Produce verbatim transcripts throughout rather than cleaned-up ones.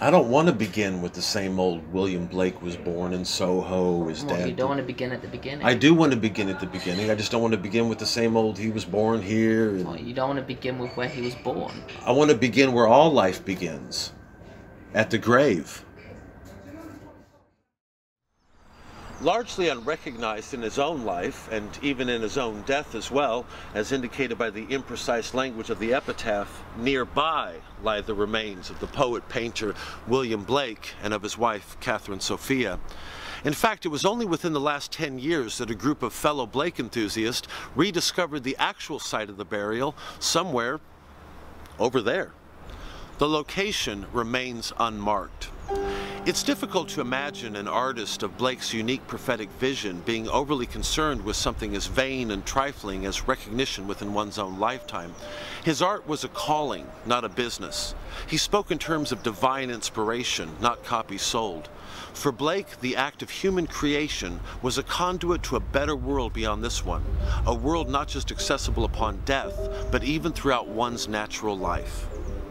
I don't want to begin with the same old William Blake was born in Soho, his Well, dad... you don't want to begin at the beginning. I do want to begin at the beginning. I just don't want to begin with the same old he was born here. And Well, you don't want to begin with where he was born. I want to begin where all life begins, at the grave. Largely unrecognized in his own life, and even in his own death as well, as indicated by the imprecise language of the epitaph, nearby lie the remains of the poet-painter William Blake and of his wife Catherine Sophia. In fact, it was only within the last ten years that a group of fellow Blake enthusiasts rediscovered the actual site of the burial somewhere over there. The location remains unmarked. It's difficult to imagine an artist of Blake's unique prophetic vision being overly concerned with something as vain and trifling as recognition within one's own lifetime. His art was a calling, not a business. He spoke in terms of divine inspiration, not copies sold. For Blake, the act of human creation was a conduit to a better world beyond this one, a world not just accessible upon death, but even throughout one's natural life.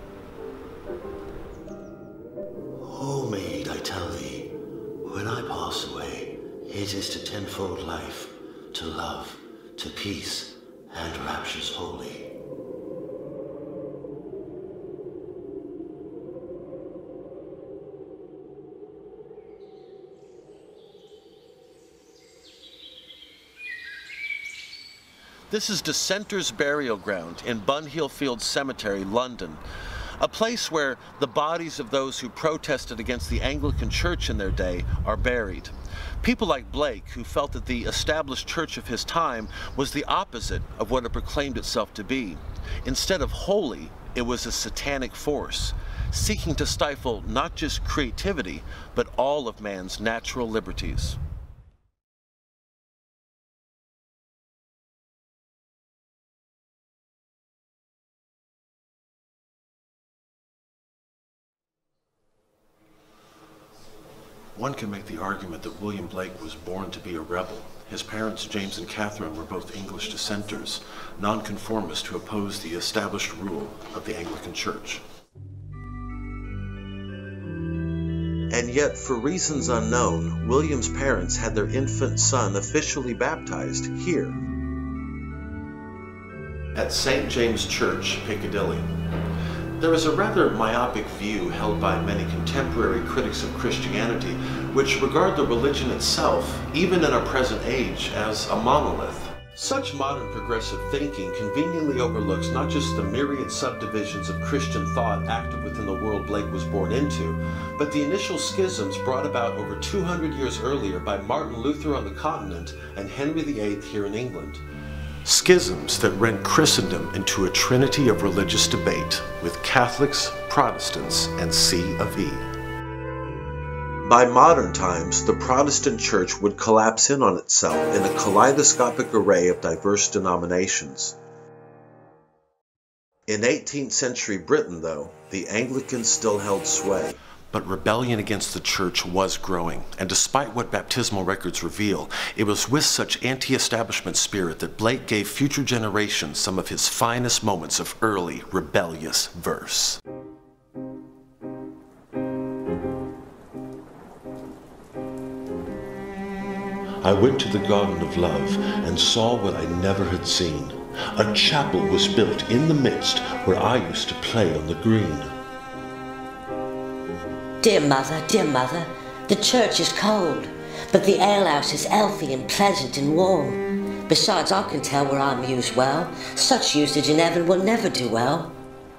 O maid, I tell thee, when I pass away, it is to tenfold life, to love, to peace, and raptures holy. This is Dissenters' burial ground in Bunhill Fields Cemetery, London. A place where the bodies of those who protested against the Anglican Church in their day are buried. People like Blake, who felt that the established church of his time was the opposite of what it proclaimed itself to be. Instead of holy, it was a satanic force, seeking to stifle not just creativity, but all of man's natural liberties. One can make the argument that William Blake was born to be a rebel. His parents, James and Catherine, were both English dissenters, nonconformists who opposed the established rule of the Anglican Church. And yet, for reasons unknown, William's parents had their infant son officially baptized here, at Saint James Church, Piccadilly. There is a rather myopic view held by many contemporary critics of Christianity, which regard the religion itself, even in our present age, as a monolith. Such modern progressive thinking conveniently overlooks not just the myriad subdivisions of Christian thought active within the world Blake was born into, but the initial schisms brought about over two hundred years earlier by Martin Luther on the continent and Henry the eighth here in England. Schisms that rent Christendom into a trinity of religious debate, with Catholics, Protestants, and C of E. By modern times, the Protestant Church would collapse in on itself in a kaleidoscopic array of diverse denominations. In eighteenth century Britain, though, the Anglicans still held sway. But rebellion against the church was growing, and despite what baptismal records reveal, it was with such anti-establishment spirit that Blake gave future generations some of his finest moments of early, rebellious verse. I went to the Garden of Love and saw what I never had seen. A chapel was built in the midst where I used to play on the green. Dear mother, dear mother, the church is cold, but the alehouse is healthy and pleasant and warm. Besides, I can tell where I'm used well. Such usage in heaven will never do well.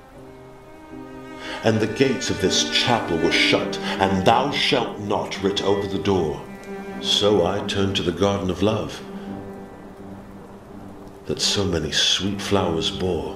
And the gates of this chapel were shut, and thou shalt not writ over the door. So I turned to the Garden of Love, that so many sweet flowers bore.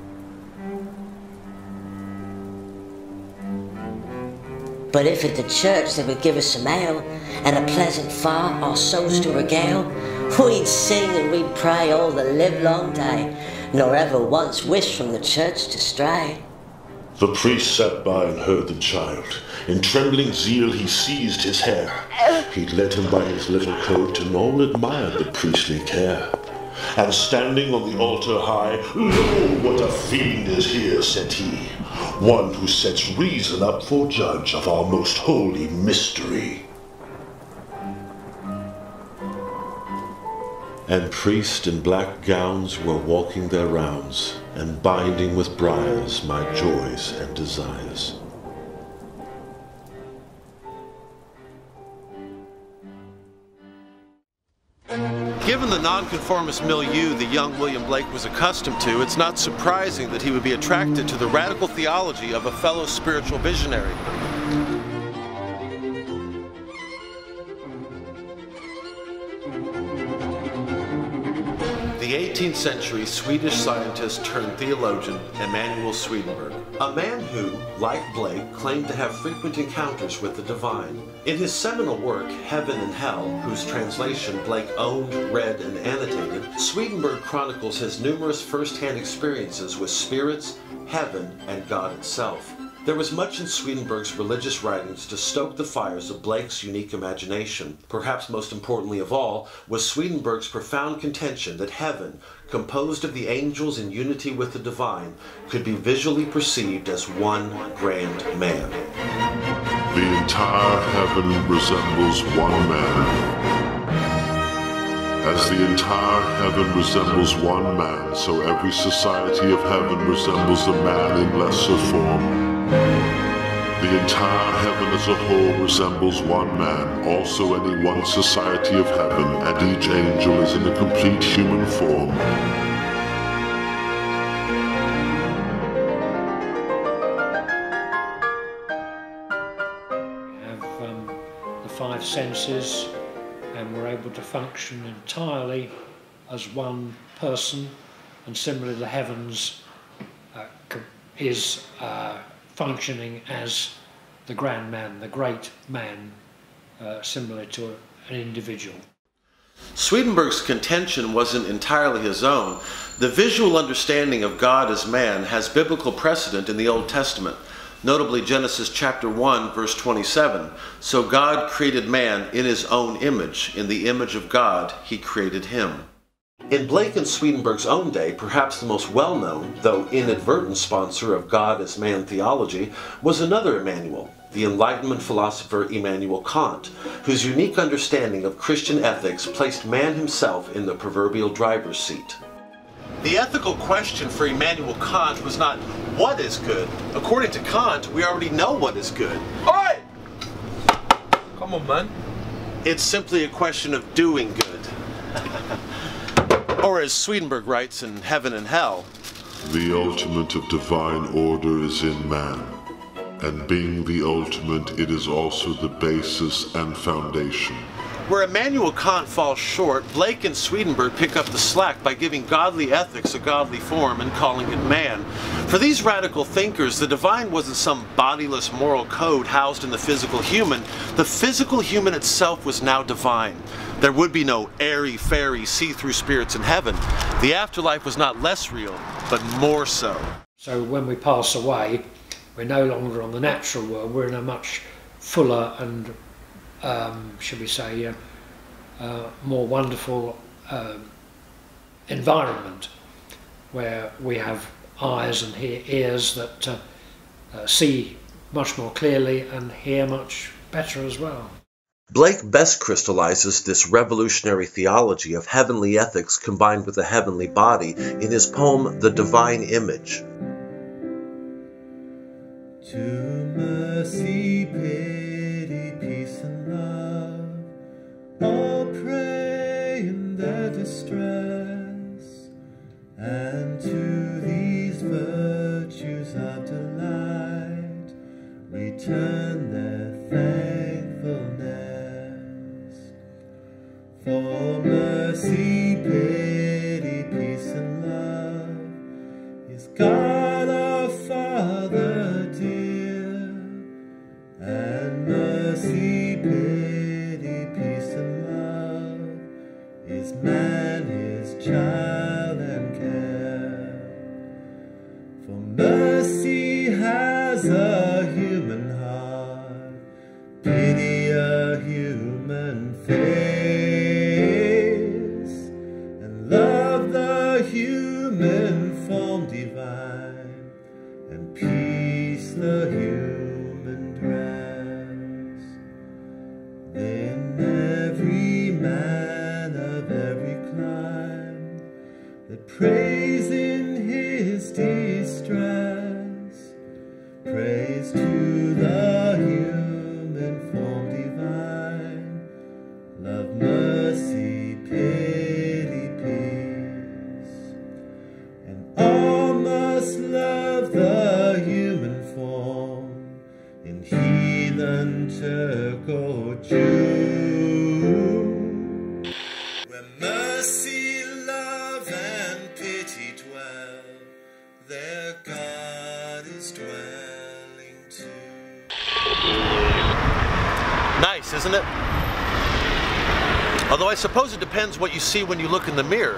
But if at the church they would give us some ale, and a pleasant fire our souls to regale, we'd sing and we'd pray all the livelong day, nor ever once wish from the church to stray. The priest sat by and heard the child. In trembling zeal he seized his hair. He led him by his little coat, and all admired the priestly care. And standing on the altar high, "Lo, what a fiend is here," said he. one who sets reason up for judge of our most holy mystery. And priests in black gowns were walking their rounds, and binding with briars my joys and desires. Given the nonconformist milieu the young William Blake was accustomed to, it's not surprising that he would be attracted to the radical theology of a fellow spiritual visionary. The eighteenth century Swedish scientist turned theologian Emanuel Swedenborg, a man who, like Blake, claimed to have frequent encounters with the divine. In his seminal work, Heaven and Hell, whose translation Blake owned, read, and annotated, Swedenborg chronicles his numerous first-hand experiences with spirits, heaven, and God itself. There was much in Swedenborg's religious writings to stoke the fires of Blake's unique imagination. Perhaps most importantly of all was Swedenborg's profound contention that heaven, composed of the angels in unity with the divine, could be visually perceived as one grand man. The entire heaven resembles one man. As the entire heaven resembles one man, so every society of heaven resembles a man in lesser form. The entire heaven as a whole resembles one man, also any one society of heaven, and each angel is in a complete human form. We have um, the five senses, and we're able to function entirely as one person, and similarly the heavens uh, is uh, functioning as the grand man, the great man, uh, similar to an individual. Swedenborg's contention wasn't entirely his own. The visual understanding of God as man has biblical precedent in the Old Testament, notably Genesis chapter one, verse twenty-seven. So God created man in his own image. In the image of God, he created him. In Blake and Swedenborg's own day, perhaps the most well-known, though inadvertent sponsor of God as man theology was another Emmanuel, the Enlightenment philosopher Immanuel Kant, whose unique understanding of Christian ethics placed man himself in the proverbial driver's seat. The ethical question for Immanuel Kant was not what is good. According to Kant, we already know what is good. Oi! Come on, man. It's simply a question of doing good. Or as Swedenborg writes in Heaven and Hell, the ultimate of divine order is in man, and being the ultimate, it is also the basis and foundation. Where Immanuel Kant falls short, Blake and Swedenborg pick up the slack by giving godly ethics a godly form and calling it man. For these radical thinkers, the divine wasn't some bodiless moral code housed in the physical human. The physical human itself was now divine. There would be no airy-fairy, see-through spirits in heaven. The afterlife was not less real, but more so. So when we pass away, we're no longer on the natural world, we're in a much fuller and, um, should we say, uh, uh, more wonderful uh, environment, where we have eyes and hear ears that uh, uh, see much more clearly and hear much better as well. Blake best crystallizes this revolutionary theology of heavenly ethics combined with a heavenly body in his poem, The Divine Image. To mercy, pity, peace and love, all pray in their distress, and to these virtues of delight return their thankfulness. For mercy, pity, peace and love is God our Father dear, and mercy, pity, peace and love is man his child and care. For mercy has a human heart, pity a human face, love the human form divine, and peace praise in his distress, praise to the human form divine, love, mercy, pity, peace, and all must love the human form in heathen, Turk or Jew, where mercy, love, and pity dwell, there God is dwelling too. Nice, isn't it? Although I suppose it depends what you see when you look in the mirror.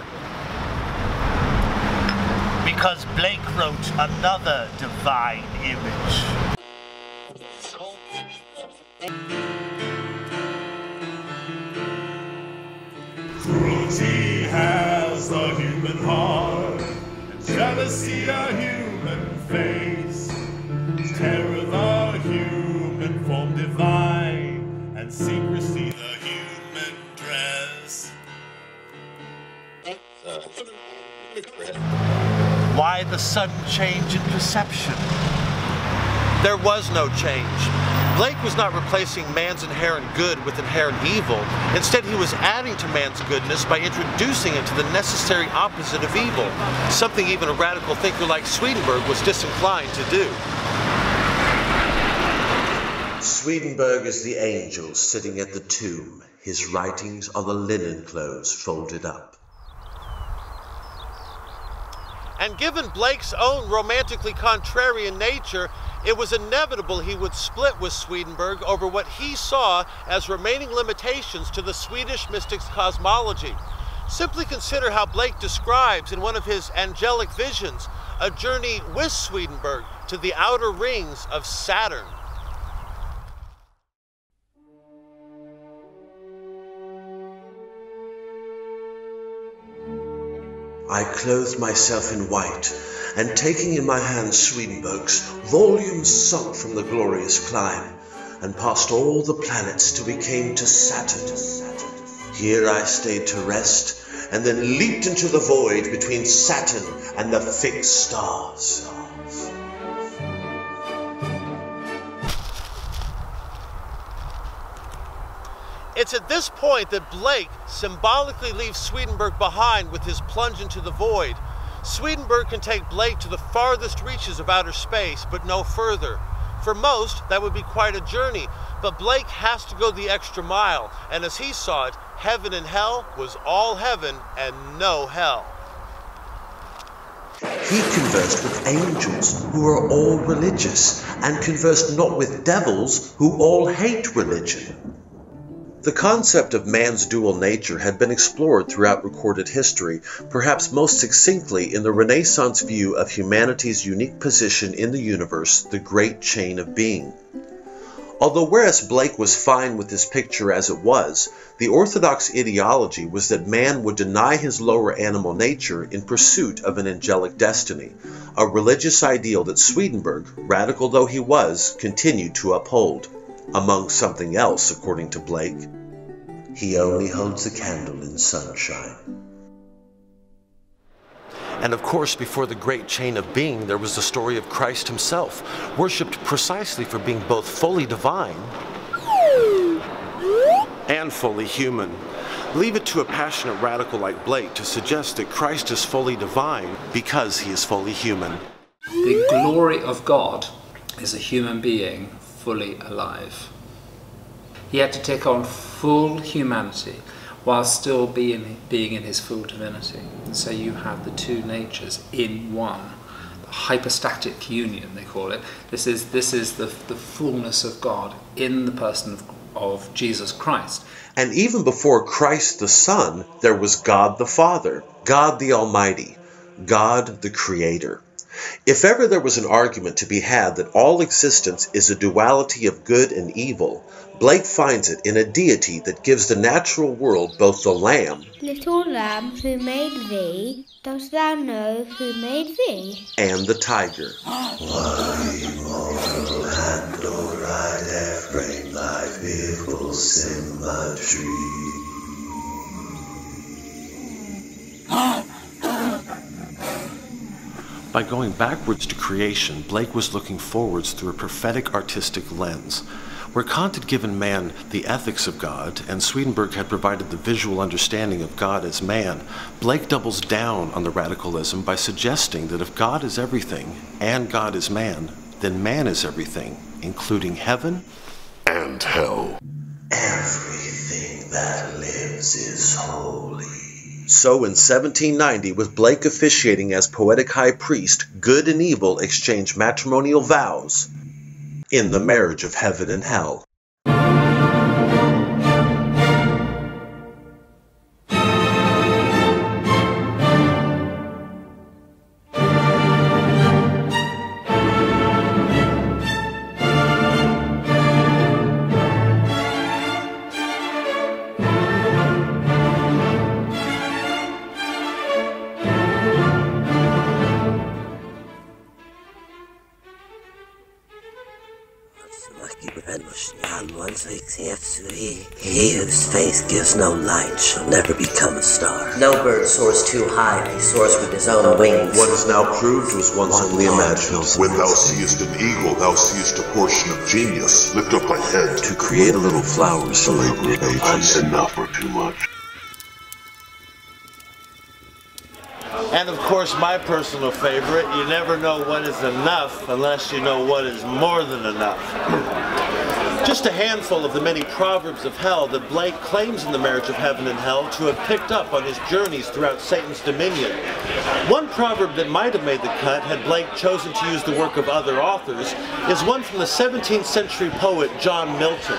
Because Blake wrote another divine image. Cruelty has a human heart, and jealousy a human face, terror the human form divine, and secrecy the human dress. Why the sudden change in perception? There was no change. Blake was not replacing man's inherent good with inherent evil. Instead, he was adding to man's goodness by introducing it to the necessary opposite of evil, something even a radical thinker like Swedenborg was disinclined to do. Swedenborg is the angel sitting at the tomb. His writings are the linen clothes folded up. And given Blake's own romantically contrarian nature, it was inevitable he would split with Swedenborg over what he saw as remaining limitations to the Swedish mystic's cosmology. Simply consider how Blake describes in one of his angelic visions a journey with Swedenborg to the outer rings of Saturn. I clothed myself in white, and taking in my hand Swedenborg's, volumes sunk from the glorious clime, and passed all the planets till we came to Saturn. Here I stayed to rest, and then leaped into the void between Saturn and the fixed stars. It's at this point that Blake symbolically leaves Swedenborg behind with his plunge into the void. Swedenborg can take Blake to the farthest reaches of outer space, but no further. For most, that would be quite a journey, but Blake has to go the extra mile, and as he saw it, heaven and hell was all heaven and no hell. He conversed with angels, who are all religious, and conversed not with devils, who all hate religion. The concept of man's dual nature had been explored throughout recorded history, perhaps most succinctly in the Renaissance view of humanity's unique position in the universe, the great chain of being. Although whereas Blake was fine with this picture as it was, the orthodox ideology was that man would deny his lower animal nature in pursuit of an angelic destiny, a religious ideal that Swedenborg, radical though he was, continued to uphold. Among something else, according to Blake, he only holds a candle in sunshine. And of course, before the great chain of being, there was the story of Christ himself, worshipped precisely for being both fully divine and fully human. Leave it to a passionate radical like Blake to suggest that Christ is fully divine because he is fully human. The glory of God is a human being fully alive. He had to take on full humanity while still being, being in his full divinity. And so you have the two natures in one. The hypostatic union, they call it. This is, this is the, the fullness of God in the person of, of Jesus Christ. And even before Christ the Son, there was God the Father, God the Almighty, God the Creator. If ever there was an argument to be had that all existence is a duality of good and evil, Blake finds it in a deity that gives the natural world both the lamb, little lamb who made thee, dost thou know who made thee? And the tiger. Why mortal hand or ride their frame thy fearful symmetry? By going backwards to creation, Blake was looking forwards through a prophetic artistic lens. Where Kant had given man the ethics of God, and Swedenborg had provided the visual understanding of God as man, Blake doubles down on the radicalism by suggesting that if God is everything, and God is man, then man is everything, including heaven and hell. Everything that lives is holy. So in seventeen ninety, with Blake officiating as poetic high priest, good and evil exchange matrimonial vows in the marriage of heaven and hell. He whose faith gives no light shall never become a star. No bird soars too high, he soars with his own wings. What is now proved was once only imagined. When thou seest an eagle, thou seest a portion of genius. Lift up thy head. To create a little flower is the labor of ages. Enough or too much. And of course, my personal favorite, you never know what is enough unless you know what is more than enough. Just a handful of the many proverbs of hell that Blake claims in The Marriage of Heaven and Hell to have picked up on his journeys throughout Satan's dominion. One proverb that might have made the cut had Blake chosen to use the work of other authors is one from the seventeenth century poet John Milton.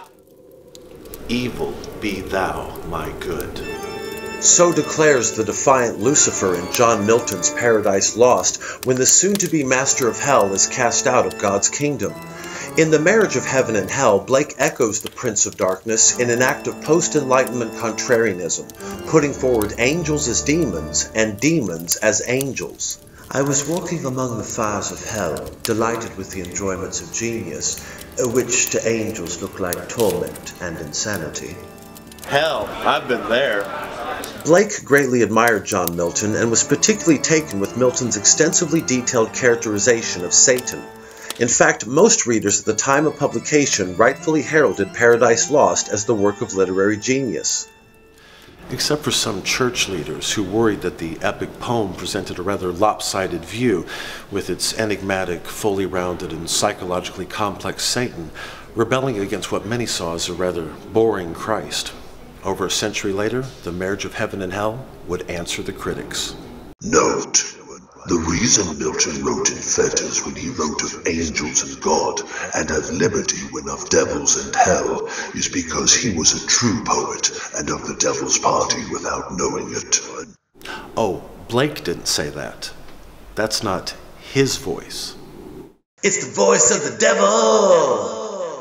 Evil be thou my good. So declares the defiant Lucifer in John Milton's Paradise Lost when the soon-to-be master of hell is cast out of God's kingdom. In The Marriage of Heaven and Hell, Blake echoes the Prince of Darkness in an act of post-Enlightenment contrarianism, putting forward angels as demons and demons as angels. I was walking among the fires of hell, delighted with the enjoyments of genius, which to angels look like torment and insanity. Hell, I've been there. Blake greatly admired John Milton and was particularly taken with Milton's extensively detailed characterization of Satan. In fact, most readers at the time of publication rightfully heralded Paradise Lost as the work of literary genius. Except for some church leaders who worried that the epic poem presented a rather lopsided view, with its enigmatic, fully rounded, and psychologically complex Satan, rebelling against what many saw as a rather boring Christ. Over a century later, The Marriage of Heaven and Hell would answer the critics. Note, the reason Milton wrote in fetters when he wrote of angels and God, and of liberty when of devils and hell, is because he was a true poet, and of the devil's party without knowing it. Oh, Blake didn't say that. That's not his voice. It's the voice of the devil!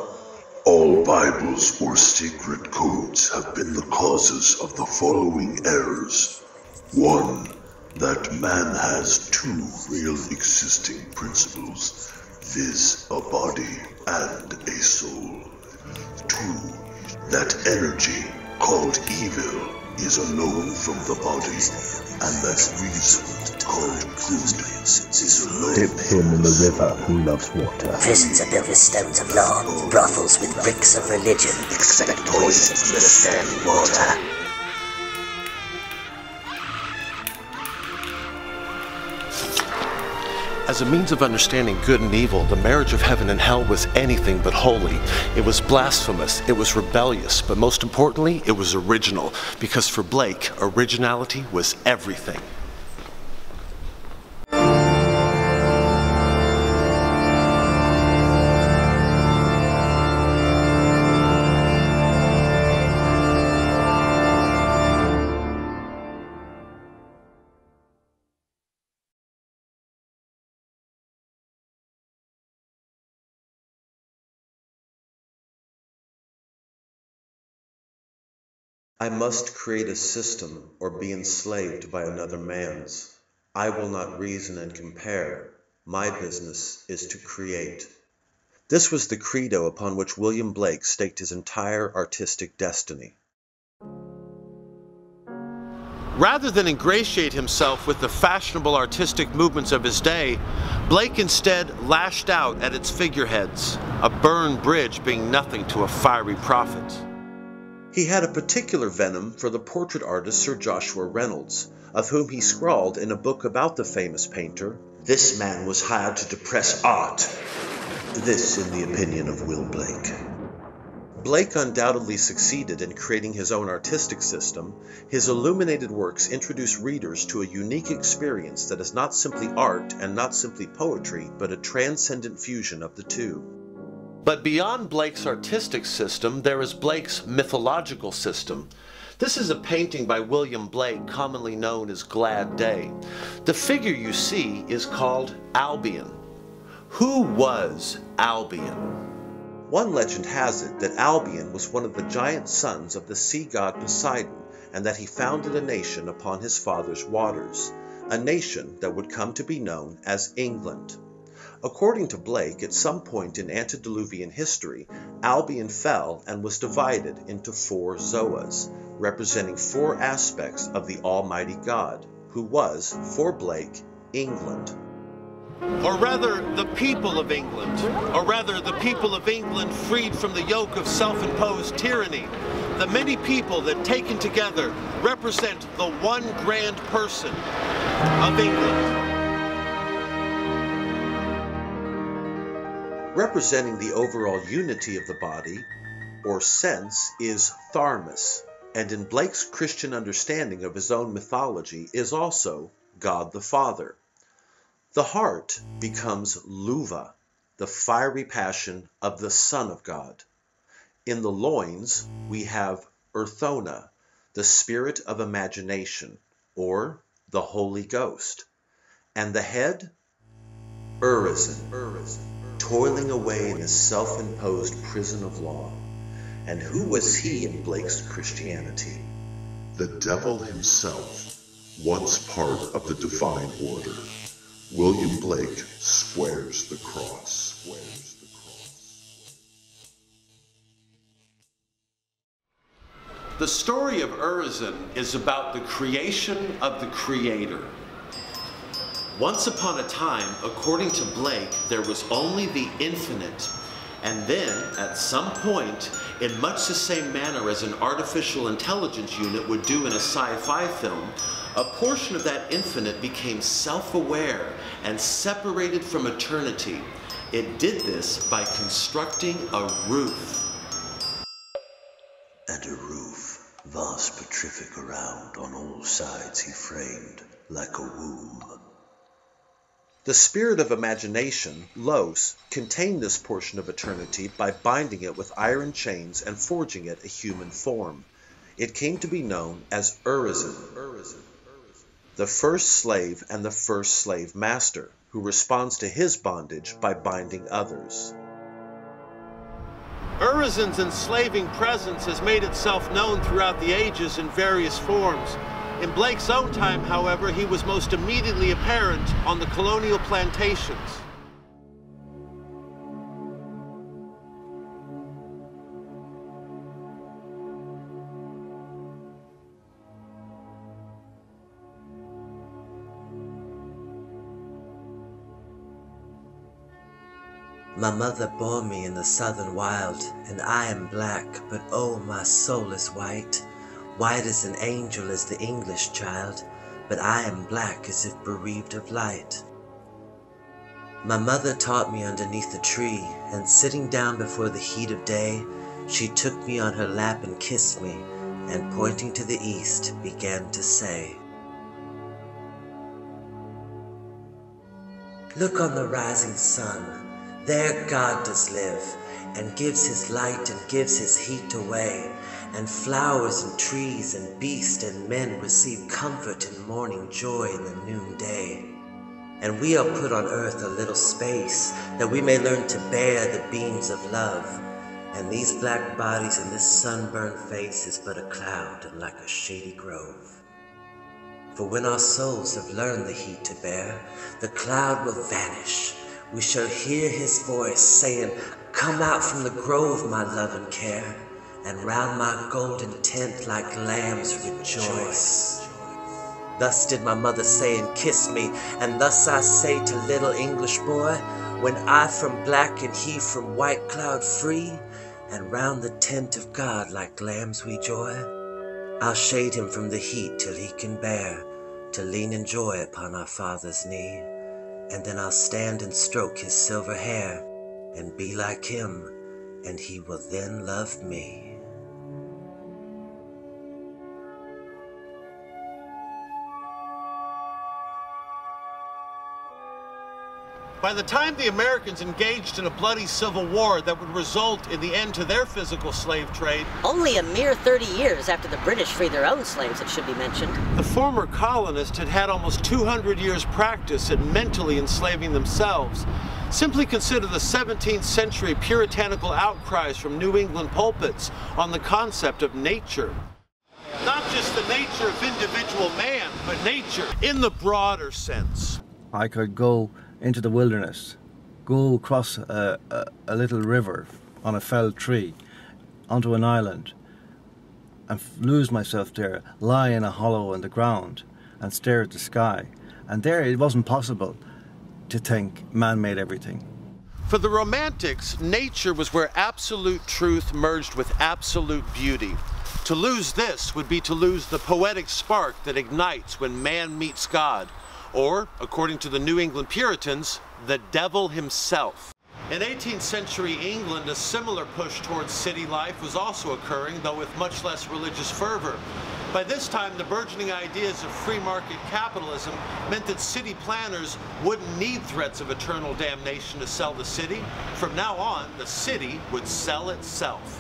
All Bibles or secret codes have been the causes of the following errors. One, that man has two real existing principles, viz. A body and a soul. Two, that energy, called evil, is alone from the body, and that reason, called good, is alone. Dip him in the river who loves water. Prisons are built with stones of law, brothels with bricks of religion. Expect poison from the standing water. As a means of understanding good and evil, The Marriage of Heaven and Hell was anything but holy. It was blasphemous, it was rebellious, but most importantly, it was original, because for Blake, originality was everything. I must create a system or be enslaved by another man's. I will not reason and compare. My business is to create. This was the credo upon which William Blake staked his entire artistic destiny. Rather than ingratiate himself with the fashionable artistic movements of his day, Blake instead lashed out at its figureheads, a burned bridge being nothing to a fiery prophet. He had a particular venom for the portrait artist Sir Joshua Reynolds, of whom he scrawled in a book about the famous painter, "This man was hired to depress art." This in the opinion of Will Blake. Blake undoubtedly succeeded in creating his own artistic system. His illuminated works introduce readers to a unique experience that is not simply art and not simply poetry, but a transcendent fusion of the two. But beyond Blake's artistic system, there is Blake's mythological system. This is a painting by William Blake, commonly known as Glad Day. The figure you see is called Albion. Who was Albion? One legend has it that Albion was one of the giant sons of the sea god Poseidon, and that he founded a nation upon his father's waters, a nation that would come to be known as England. According to Blake, at some point in antediluvian history, Albion fell and was divided into four Zoas, representing four aspects of the Almighty God, who was, for Blake, England. Or rather, the people of England, or rather, the people of England freed from the yoke of self-imposed tyranny. The many people that, taken together, represent the one grand person of England. Representing the overall unity of the body, or sense, is Tharmas, and in Blake's Christian understanding of his own mythology is also God the Father. The heart becomes Luva, the fiery passion of the Son of God. In the loins, we have Urthona, the spirit of imagination, or the Holy Ghost. And the head, Urizen, toiling away in his self-imposed prison of law. And who was he in Blake's Christianity? The devil himself, once part of the divine order. William Blake squares the cross. Squares the cross. The story of Urizen is about the creation of the Creator. Once upon a time, according to Blake, there was only the infinite, and then, at some point, in much the same manner as an artificial intelligence unit would do in a sci-fi film, a portion of that infinite became self-aware and separated from eternity. It did this by constructing a roof. And a roof, vast petrific around, on all sides he framed, like a womb. The spirit of imagination, Los, contained this portion of eternity by binding it with iron chains and forging it a human form. It came to be known as Urizen, the first slave and the first slave master, who responds to his bondage by binding others. Urizen's enslaving presence has made itself known throughout the ages in various forms. In Blake's own time, however, he was most immediately apparent on the colonial plantations. My mother bore me in the southern wild, and I am black, but oh, my soul is white. White as an angel as the English child, but I am black as if bereaved of light. My mother taught me underneath a tree, and sitting down before the heat of day, she took me on her lap and kissed me, and pointing to the east, began to say, "Look on the rising sun. There God does live, and gives his light and gives his heat away, and flowers and trees and beasts and men receive comfort and morning joy in the noonday. And we are put on earth a little space, that we may learn to bear the beams of love, and these black bodies and this sunburned face is but a cloud and like a shady grove. For when our souls have learned the heat to bear, the cloud will vanish. We shall hear his voice saying, 'Come out from the grove, my love and care, and round my golden tent like lambs rejoice.' Thus did my mother say and kiss me, and thus I say to little English boy, when I from black and he from white cloud free, and round the tent of God like lambs we joy, I'll shade him from the heat till he can bear to lean in joy upon our Father's knee, and then I'll stand and stroke his silver hair, and be like him, and he will then love me. By the time the Americans engaged in a bloody civil war that would result in the end to their physical slave trade, only a mere thirty years after the British freed their own slaves, it should be mentioned, the former colonists had had almost two hundred years practice at mentally enslaving themselves. Simply consider the seventeenth century puritanical outcries from New England pulpits on the concept of nature. Not just the nature of individual man, but nature in the broader sense. I could go into the wilderness, go across a, a, a little river on a felled tree, onto an island, and lose myself there, lie in a hollow in the ground and stare at the sky. And there it wasn't possible to think man made everything. For the Romantics, nature was where absolute truth merged with absolute beauty. To lose this would be to lose the poetic spark that ignites when man meets God. Or, according to the New England Puritans, the devil himself. In eighteenth century England, a similar push towards city life was also occurring, though with much less religious fervor. By this time, the burgeoning ideas of free market capitalism meant that city planners wouldn't need threats of eternal damnation to sell the city. From now on, the city would sell itself.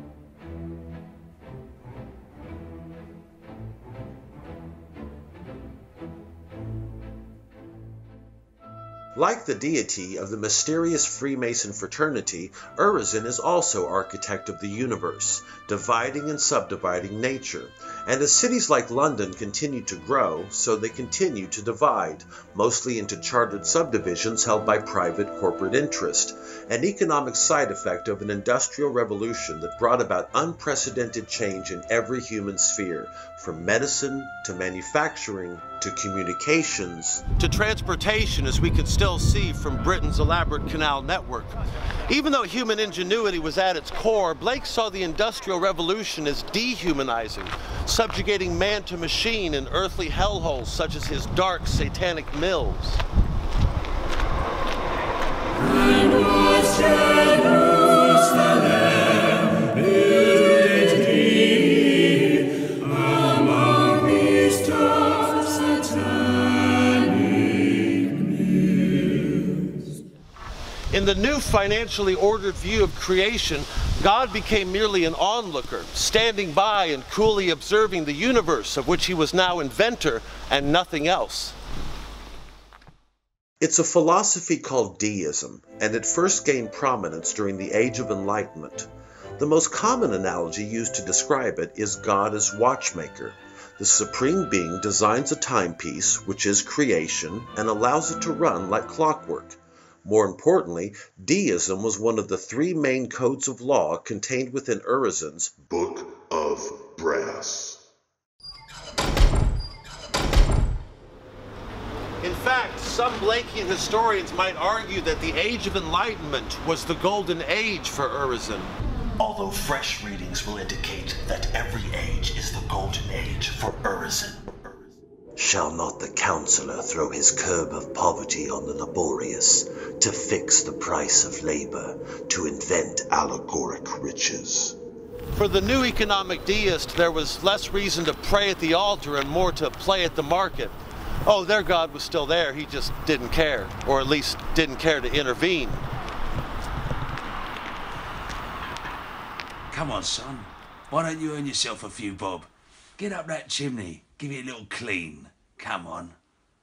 Like the deity of the mysterious Freemason fraternity, Urizen is also architect of the universe, dividing and subdividing nature. And as cities like London continue to grow, so they continue to divide, mostly into chartered subdivisions held by private corporate interest, an economic side effect of an industrial revolution that brought about unprecedented change in every human sphere, from medicine to manufacturing to communications to transportation, as we could still see from Britain's elaborate canal network. Even though human ingenuity was at its core, Blake saw the Industrial Revolution as dehumanizing, subjugating man to machine in earthly hellholes such as his dark, satanic mills. And was Jerusalem builded he among these dark satanic mills. In the new financially ordered view of creation, God became merely an onlooker, standing by and coolly observing the universe of which he was now inventor and nothing else. It's a philosophy called deism, and it first gained prominence during the Age of Enlightenment. The most common analogy used to describe it is God as watchmaker. The supreme being designs a timepiece, which is creation, and allows it to run like clockwork. More importantly, deism was one of the three main codes of law contained within Urizen's Book of Brass. In fact, some Blakean historians might argue that the Age of Enlightenment was the golden age for Urizen. Although fresh readings will indicate that every age is the golden age for Urizen. Shall not the counsellor throw his curb of poverty on the laborious, to fix the price of labor, to invent allegoric riches? For the new economic deist, there was less reason to pray at the altar and more to play at the market. Oh, their God was still there, he just didn't care, or at least didn't care to intervene. Come on, son. Why don't you earn yourself a few bob? Get up that chimney, give it a little clean. Come on.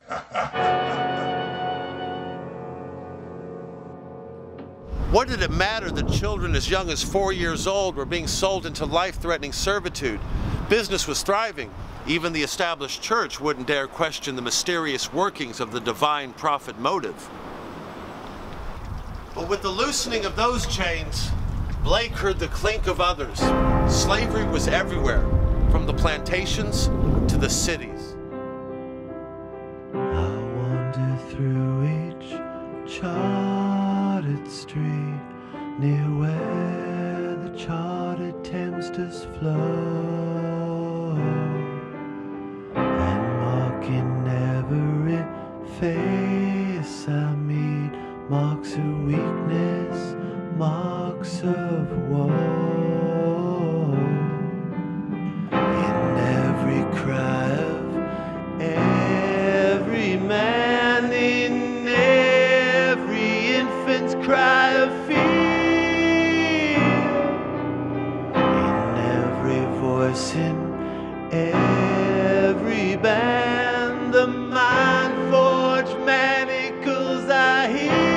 What did it matter that children as young as four years old were being sold into life-threatening servitude? Business was thriving. Even the established church wouldn't dare question the mysterious workings of the divine prophet motive. But with the loosening of those chains, Blake heard the clink of others. Slavery was everywhere, from the plantations to the cities. near where the chartered Thames does flow, and marking every face I meet marks of weakness, marks of woe. In every cry of every man, in every infant's cry of fear, in every voice, in every band, the mind-forged manacles I hear.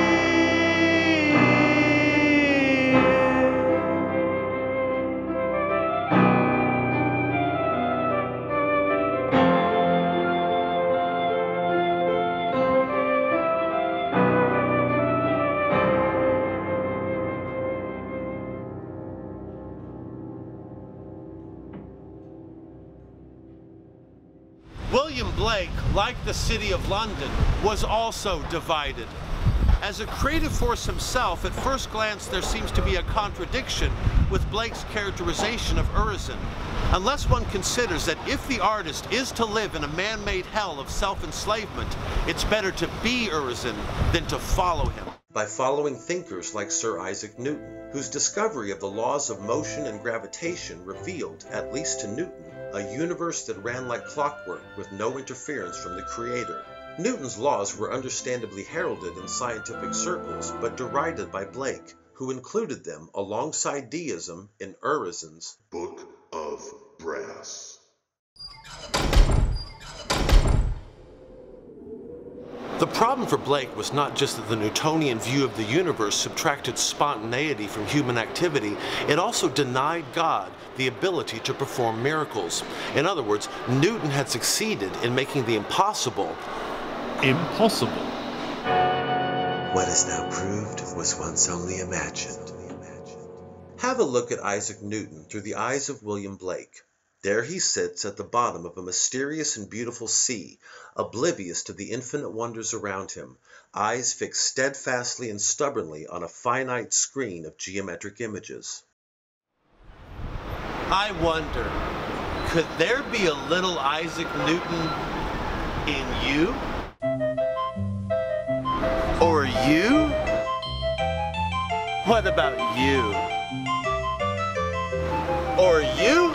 William Blake, like the city of London, was also divided. As a creative force himself, at first glance there seems to be a contradiction with Blake's characterization of Urizen, unless one considers that if the artist is to live in a man-made hell of self-enslavement, it's better to be Urizen than to follow him. By following thinkers like Sir Isaac Newton, whose discovery of the laws of motion and gravitation revealed, at least to Newton, a universe that ran like clockwork with no interference from the Creator. Newton's laws were understandably heralded in scientific circles, but derided by Blake, who included them alongside deism in Urizen's Book of Brass. The problem for Blake was not just that the Newtonian view of the universe subtracted spontaneity from human activity, it also denied God the ability to perform miracles. In other words, Newton had succeeded in making the impossible impossible. What is now proved was once only imagined. Have a look at Isaac Newton through the eyes of William Blake. There he sits at the bottom of a mysterious and beautiful sea, oblivious to the infinite wonders around him, eyes fixed steadfastly and stubbornly on a finite screen of geometric images. I wonder, could there be a little Isaac Newton in you? Or you? What about you? Or you?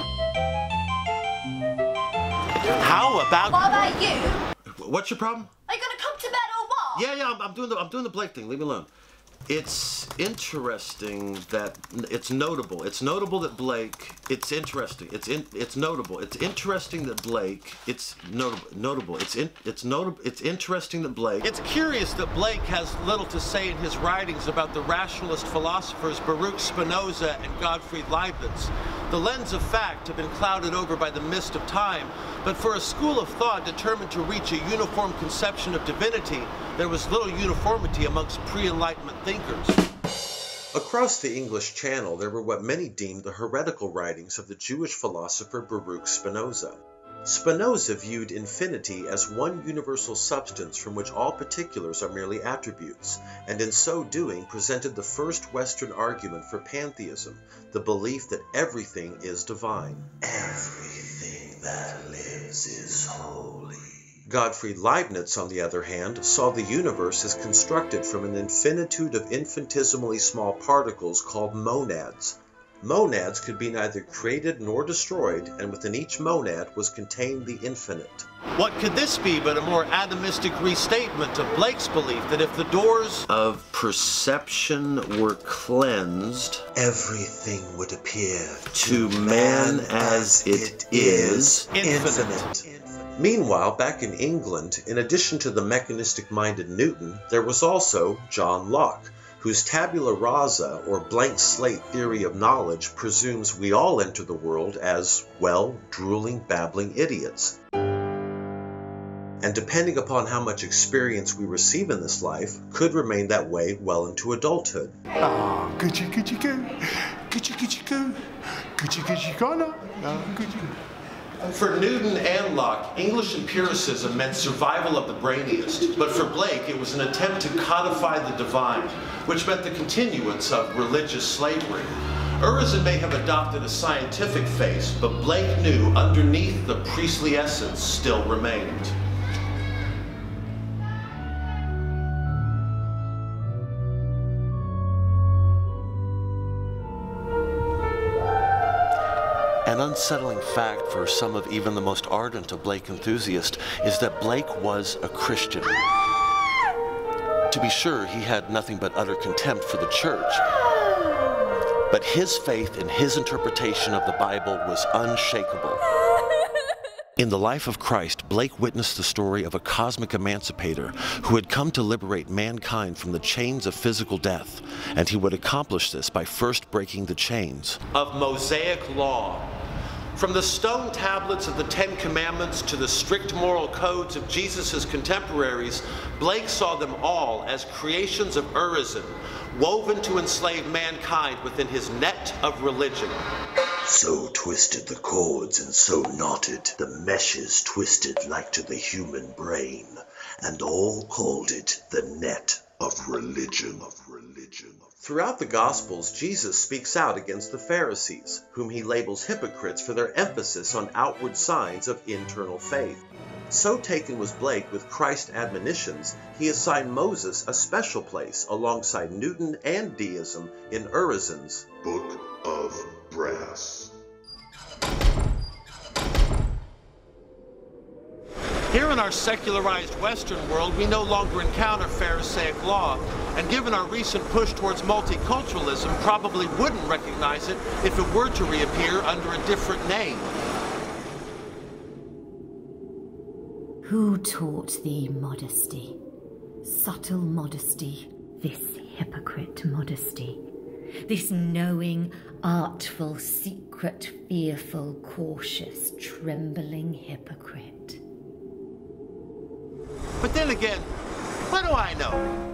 How about... What about you? What's your problem? Are you gonna come to bed or what? Yeah, yeah, I'm, I'm doing the I'm doing the Blake thing. Leave me alone. It's interesting that it's notable. It's notable that Blake. It's interesting. It's in. It's notable. It's interesting that Blake. It's notable. Notable. It's in. It's notable. It's interesting that Blake. It's curious that Blake has little to say in his writings about the rationalist philosophers Baruch Spinoza and Gottfried Leibniz. The lens of fact had been clouded over by the mist of time, but for a school of thought determined to reach a uniform conception of divinity, there was little uniformity amongst pre-Enlightenment thinkers. Across the English Channel, there were what many deemed the heretical writings of the Jewish philosopher Baruch Spinoza. Spinoza viewed infinity as one universal substance from which all particulars are merely attributes, and in so doing presented the first Western argument for pantheism, the belief that everything is divine. Everything that lives is holy. Gottfried Leibniz, on the other hand, saw the universe as constructed from an infinitude of infinitesimally small particles called monads. Monads could be neither created nor destroyed, and within each monad was contained the infinite. What could this be but a more atomistic restatement of Blake's belief that if the doors of perception were cleansed, everything would appear to man as it is infinite. infinite. Meanwhile, back in England, in addition to the mechanistic-minded Newton, there was also John Locke, whose tabula rasa, or blank slate theory of knowledge, presumes we all enter the world as, well, drooling, babbling idiots. And depending upon how much experience we receive in this life, could remain that way well into adulthood. Ah, Gucci Gucci Goo, Gucci Gucci Goo, Gucci Gucci Gonna, Gucci. For Newton and Locke, English empiricism meant survival of the brainiest, but for Blake it was an attempt to codify the divine, which meant the continuance of religious slavery. Urizen may have adopted a scientific face, but Blake knew underneath the priestly essence still remained. An unsettling fact for some of even the most ardent of Blake enthusiasts is that Blake was a Christian. To be sure, he had nothing but utter contempt for the church, but his faith in his interpretation of the Bible was unshakable. In the life of Christ, Blake witnessed the story of a cosmic emancipator who had come to liberate mankind from the chains of physical death, and he would accomplish this by first breaking the chains of Mosaic law. From the stone tablets of the Ten Commandments to the strict moral codes of Jesus' contemporaries, Blake saw them all as creations of Urizen, woven to enslave mankind within his net of religion. So twisted the cords and so knotted, the meshes twisted like to the human brain, and all called it the net of religion. Of religion. Throughout the Gospels, Jesus speaks out against the Pharisees, whom he labels hypocrites for their emphasis on outward signs of internal faith. So taken was Blake with Christ's admonitions, he assigned Moses a special place alongside Newton and deism in Urizen's Book of Brass. Here in our secularized Western world, we no longer encounter Pharisaic law, and given our recent push towards multiculturalism, probably wouldn't recognize it if it were to reappear under a different name. Who taught thee modesty? Subtle modesty, this hypocrite modesty, this knowing, artful, secret, fearful, cautious, trembling hypocrite. But then again, what do I know?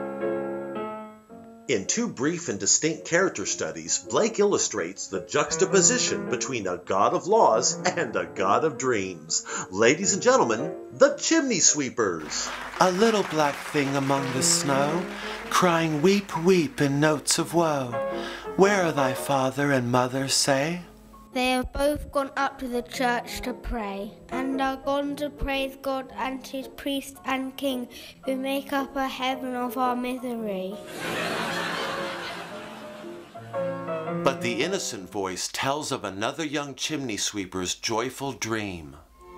In two brief and distinct character studies, Blake illustrates the juxtaposition between a god of laws and a god of dreams. Ladies and gentlemen, the Chimney Sweepers. A little black thing among the snow, crying weep, weep in notes of woe. Where are thy father and mother, say? They have both gone up to the church to pray, and are gone to praise God and his priest and king, who make up a heaven of our misery. But the innocent voice tells of another young chimney sweeper's joyful dream.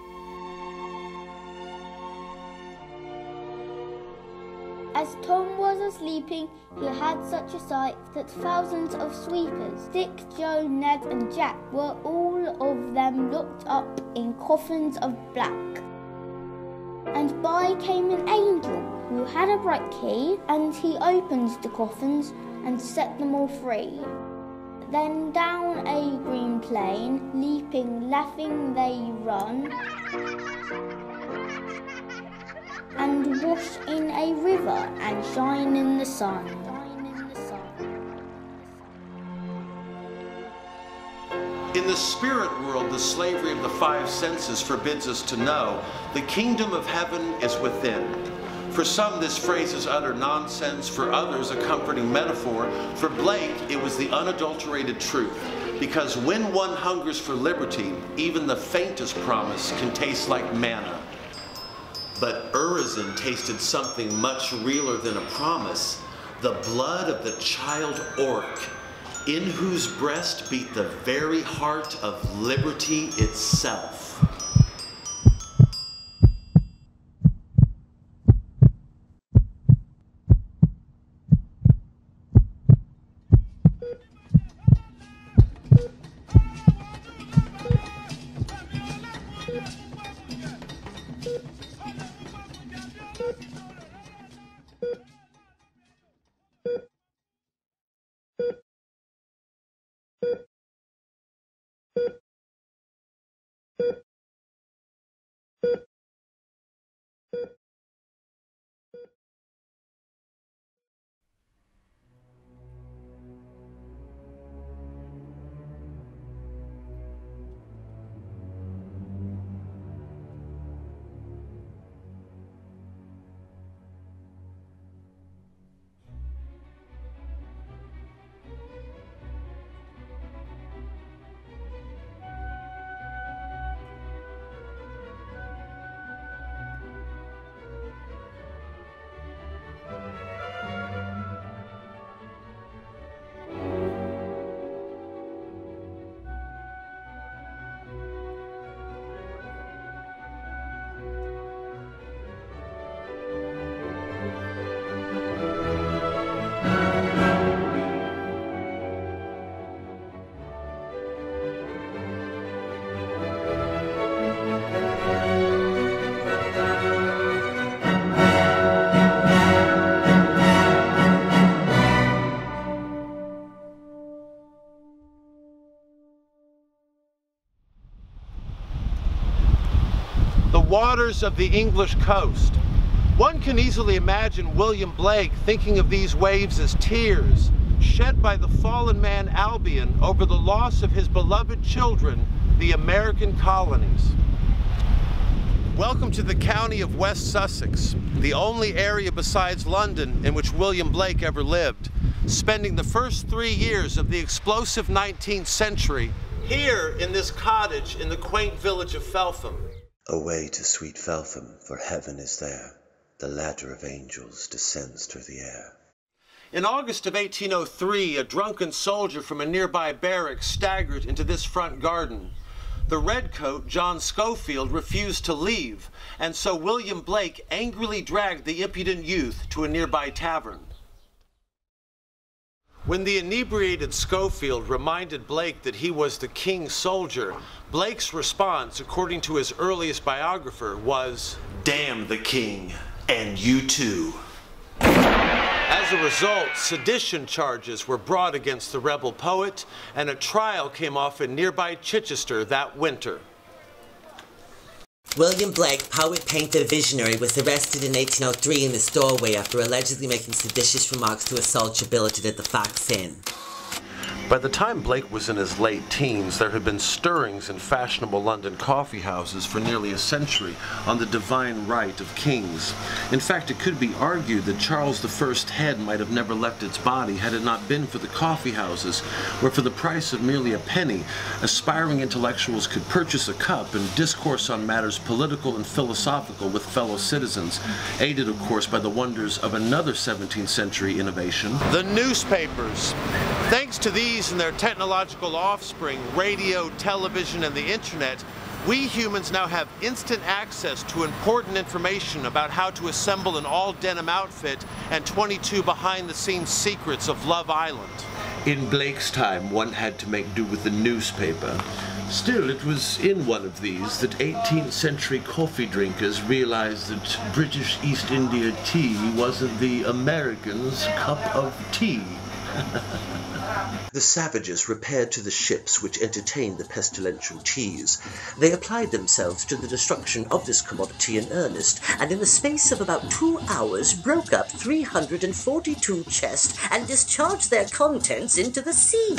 As Tom was a-sleeping, he had such a sight that thousands of sweepers, Dick, Joe, Ned and Jack, were all of them locked up in coffins of black. And by came an angel who had a bright key, and he opened the coffins and set them all free. Then down a green plain, leaping, laughing they run, and wash in a river and shine in the sun. In the spirit world, the slavery of the five senses forbids us to know. The kingdom of heaven is within. For some, this phrase is utter nonsense. For others, a comforting metaphor. For Blake, it was the unadulterated truth. Because when one hungers for liberty, even the faintest promise can taste like manna. But Urizen tasted something much realer than a promise, the blood of the child orc, in whose breast beat the very heart of liberty itself. the waters of the English coast. One can easily imagine William Blake thinking of these waves as tears shed by the fallen man Albion over the loss of his beloved children, the American colonies. Welcome to the county of West Sussex, the only area besides London in which William Blake ever lived, spending the first three years of the explosive nineteenth century here in this cottage in the quaint village of Felpham. Away to sweet Felpham, for heaven is there. The ladder of angels descends through the air. In August of eighteen oh three, a drunken soldier from a nearby barracks staggered into this front garden. The redcoat, John Schofield, refused to leave, and so William Blake angrily dragged the impudent youth to a nearby tavern. When the inebriated Schofield reminded Blake that he was the king's soldier, Blake's response, according to his earliest biographer, was, "Damn the king, and you too." As a result, sedition charges were brought against the rebel poet, and a trial came off in nearby Chichester that winter. William Blake, poet, painter, visionary, was arrested in eighteen oh three in this doorway after allegedly making seditious remarks to a soldier billeted at the Fox Inn. By the time Blake was in his late teens, there had been stirrings in fashionable London coffee houses for nearly a century on the divine right of kings. In fact, it could be argued that Charles the First's head might have never left its body had it not been for the coffee houses, where for the price of merely a penny, aspiring intellectuals could purchase a cup and discourse on matters political and philosophical with fellow citizens, aided, of course, by the wonders of another seventeenth century innovation, the newspapers. Thanks to these and their technological offspring, radio, television, and the internet, we humans now have instant access to important information about how to assemble an all-denim outfit and twenty-two behind-the-scenes secrets of Love Island. In Blake's time, one had to make do with the newspaper. Still, it was in one of these that eighteenth century coffee drinkers realized that British East India tea wasn't the Americans' cup of tea. The savages repaired to the ships which entertained the pestilential teas. They applied themselves to the destruction of this commodity in earnest, and in the space of about two hours broke up three hundred forty-two chests and discharged their contents into the sea.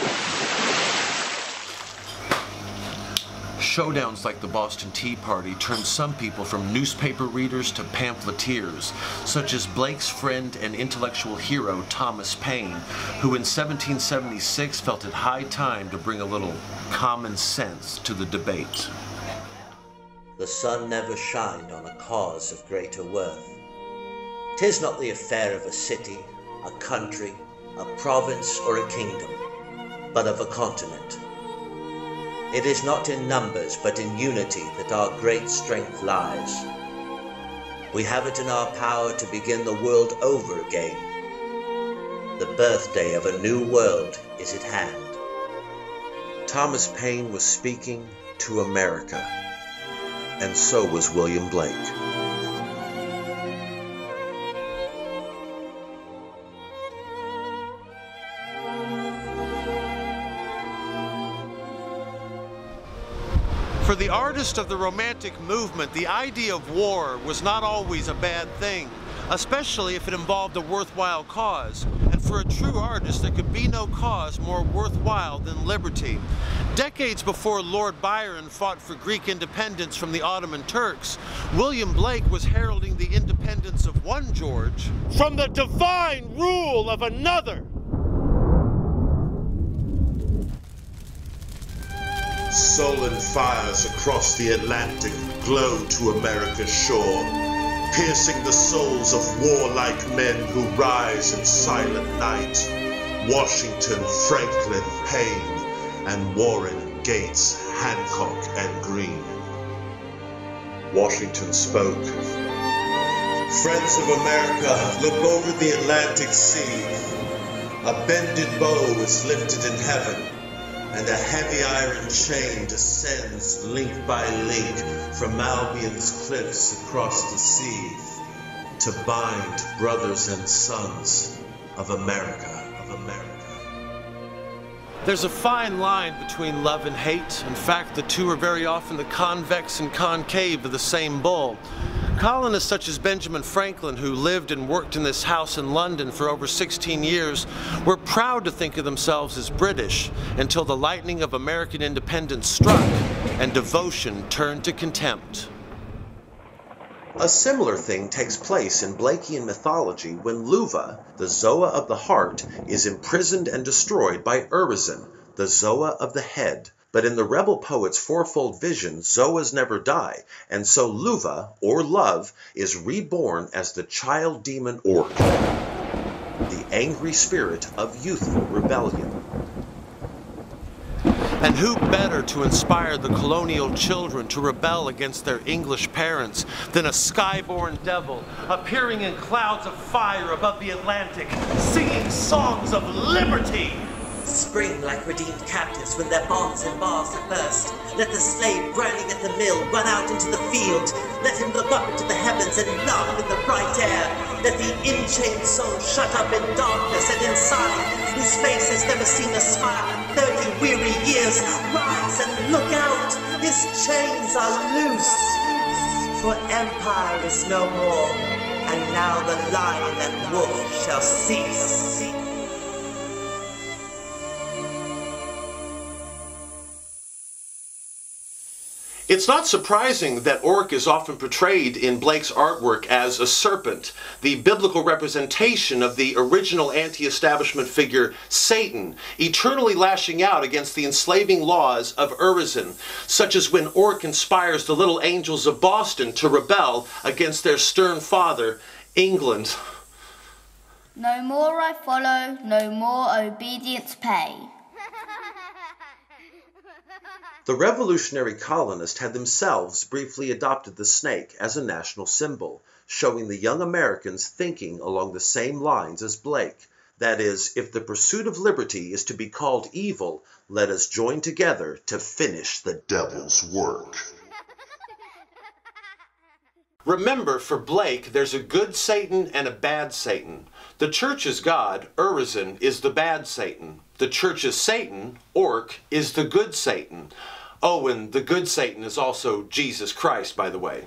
Showdowns like the Boston Tea Party turned some people from newspaper readers to pamphleteers, such as Blake's friend and intellectual hero Thomas Paine, who in seventeen seventy-six felt it high time to bring a little common sense to the debate. The sun never shined on a cause of greater worth. 'Tis not the affair of a city, a country, a province, or a kingdom, but of a continent. It is not in numbers, but in unity that our great strength lies. We have it in our power to begin the world over again. The birthday of a new world is at hand. Thomas Paine was speaking to America, and so was William Blake. For the artist of the Romantic movement, the idea of war was not always a bad thing, especially if it involved a worthwhile cause. And for a true artist, there could be no cause more worthwhile than liberty. Decades before Lord Byron fought for Greek independence from the Ottoman Turks, William Blake was heralding the independence of one George from the divine rule of another. Sullen fires across the Atlantic glow to America's shore, piercing the souls of warlike men who rise in silent night. Washington, Franklin, Payne, and Warren, Gates, Hancock, and Greene. Washington spoke. Friends of America, look over the Atlantic Sea. A bended bow is lifted in heaven, and a heavy iron chain descends link by link from Albion's cliffs across the sea to bind brothers and sons of America, of America. There's a fine line between love and hate. In fact, the two are very often the convex and concave of the same bull. Colonists such as Benjamin Franklin, who lived and worked in this house in London for over sixteen years, were proud to think of themselves as British until the lightning of American independence struck and devotion turned to contempt. A similar thing takes place in Blakean mythology when Luva, the Zoa of the heart, is imprisoned and destroyed by Urizen, the Zoa of the head. But in the rebel poet's fourfold vision, Zoas never die, and so Luva, or love, is reborn as the child demon Orc, the angry spirit of youthful rebellion. And who better to inspire the colonial children to rebel against their English parents than a skyborn devil appearing in clouds of fire above the Atlantic, singing songs of liberty? Spring like redeemed captives when their bonds and bars have burst. Let the slave grinding at the mill run out into the field. Let him look up into the heavens and laugh in the bright air. Let the enchained soul shut up in darkness and inside, whose face has never seen a smile in thirty weary years, rise and look out, his chains are loose. For empire is no more, and now the lion and wolf shall cease. It's not surprising that Orc is often portrayed in Blake's artwork as a serpent, the biblical representation of the original anti-establishment figure Satan, eternally lashing out against the enslaving laws of Urizen, such as when Orc inspires the little angels of Boston to rebel against their stern father, England. No more I follow, no more obedience pay. The revolutionary colonists had themselves briefly adopted the snake as a national symbol, showing the young Americans thinking along the same lines as Blake. That is, if the pursuit of liberty is to be called evil, let us join together to finish the devil's work. Remember, for Blake, there's a good Satan and a bad Satan. The church's god, Urizen, is the bad Satan. The church's Satan, Orc, is the good Satan. Oh, and the good Satan is also Jesus Christ, by the way.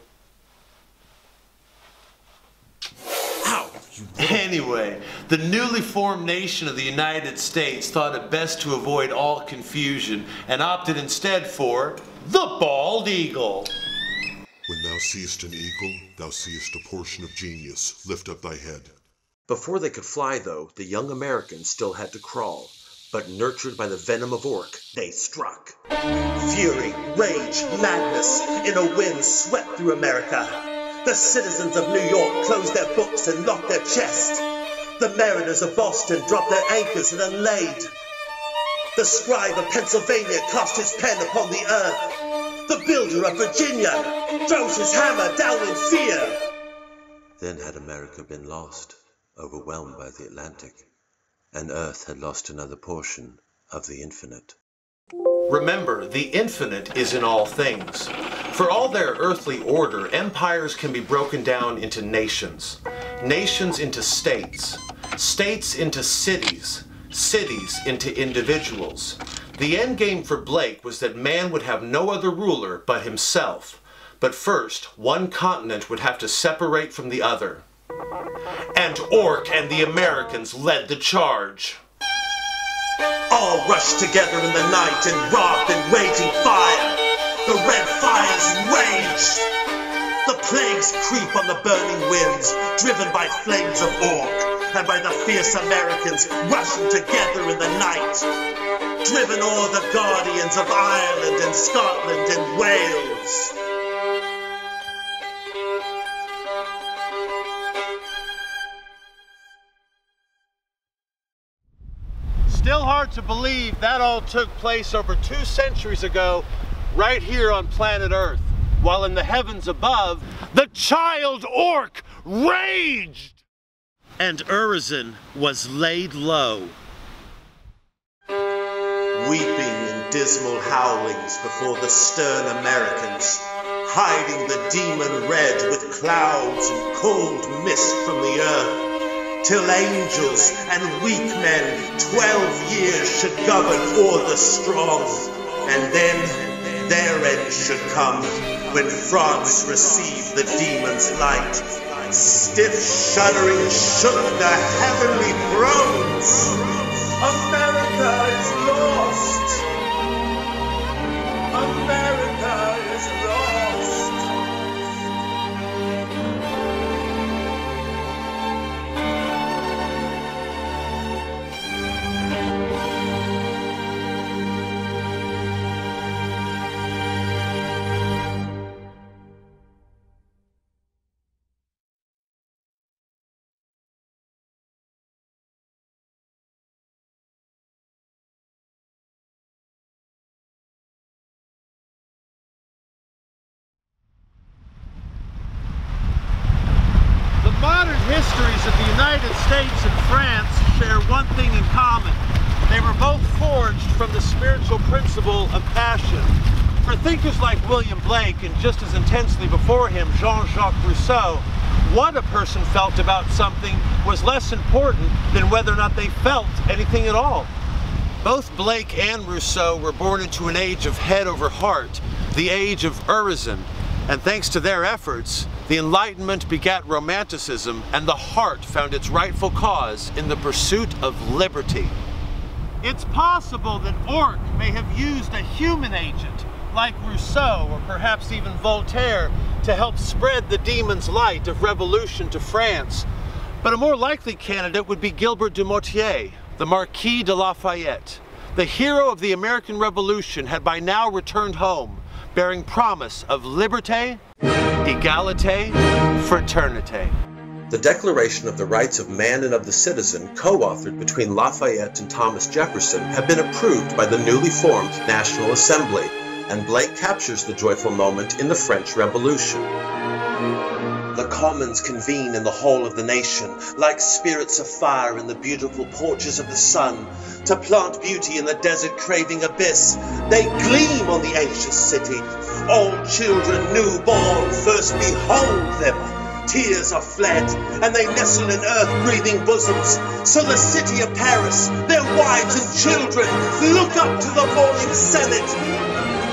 Ow! Anyway, the newly formed nation of the United States thought it best to avoid all confusion and opted instead for the bald eagle. When thou seest an eagle, thou seest a portion of genius. Lift up thy head. Before they could fly, though, the young Americans still had to crawl. But nurtured by the venom of Orc, they struck. Fury, rage, madness, in a wind swept through America. The citizens of New York closed their books and locked their chests. The mariners of Boston dropped their anchors and unlaid. The scribe of Pennsylvania cast his pen upon the earth. The builder of Virginia throws his hammer down in fear. Then had America been lost, overwhelmed by the Atlantic, and Earth had lost another portion of the infinite. Remember, the infinite is in all things. For all their earthly order, empires can be broken down into nations, nations into states, states into cities, cities into individuals. The end game for Blake was that man would have no other ruler but himself. But first, one continent would have to separate from the other. And Orc and the Americans led the charge. All rushed together in the night and robbed in raging fire. The red fires raged. The plagues creep on the burning winds, driven by flames of Orc, and by the fierce Americans rushing together in the night, driven o'er the guardians of Ireland and Scotland and Wales. Still hard to believe that all took place over two centuries ago, right here on planet Earth, while in the heavens above, the child Orc raged! And Urizen was laid low. Weeping in dismal howlings before the stern Americans, hiding the demon red with clouds and cold mist from the earth, till angels and weak men twelve years should govern o'er the strong, and then their end should come when France received the demon's light. Stiff shuddering shook the heavenly thrones. America is lost. America is lost. Modern histories of the United States and France share one thing in common. They were both forged from the spiritual principle of passion. For thinkers like William Blake, and just as intensely before him, Jean-Jacques Rousseau, what a person felt about something was less important than whether or not they felt anything at all. Both Blake and Rousseau were born into an age of head over heart, the age of Urizen, and thanks to their efforts, the Enlightenment begat Romanticism, and the heart found its rightful cause in the pursuit of liberty. It's possible that Orc may have used a human agent, like Rousseau or perhaps even Voltaire, to help spread the demon's light of revolution to France. But a more likely candidate would be Gilbert du Motier, the Marquis de Lafayette. The hero of the American Revolution had by now returned home, bearing promise of liberté, égalité, fraternité. The Declaration of the Rights of Man and of the Citizen, co-authored between Lafayette and Thomas Jefferson, had been approved by the newly formed National Assembly, and Blake captures the joyful moment in the French Revolution. The commons convene in the hall of the nation, like spirits of fire in the beautiful porches of the sun, to plant beauty in the desert-craving abyss. They gleam on the anxious city. All children newborn first behold them. Tears are fled, and they nestle in earth-breathing bosoms. So the city of Paris, their wives and children, look up to the morning senate.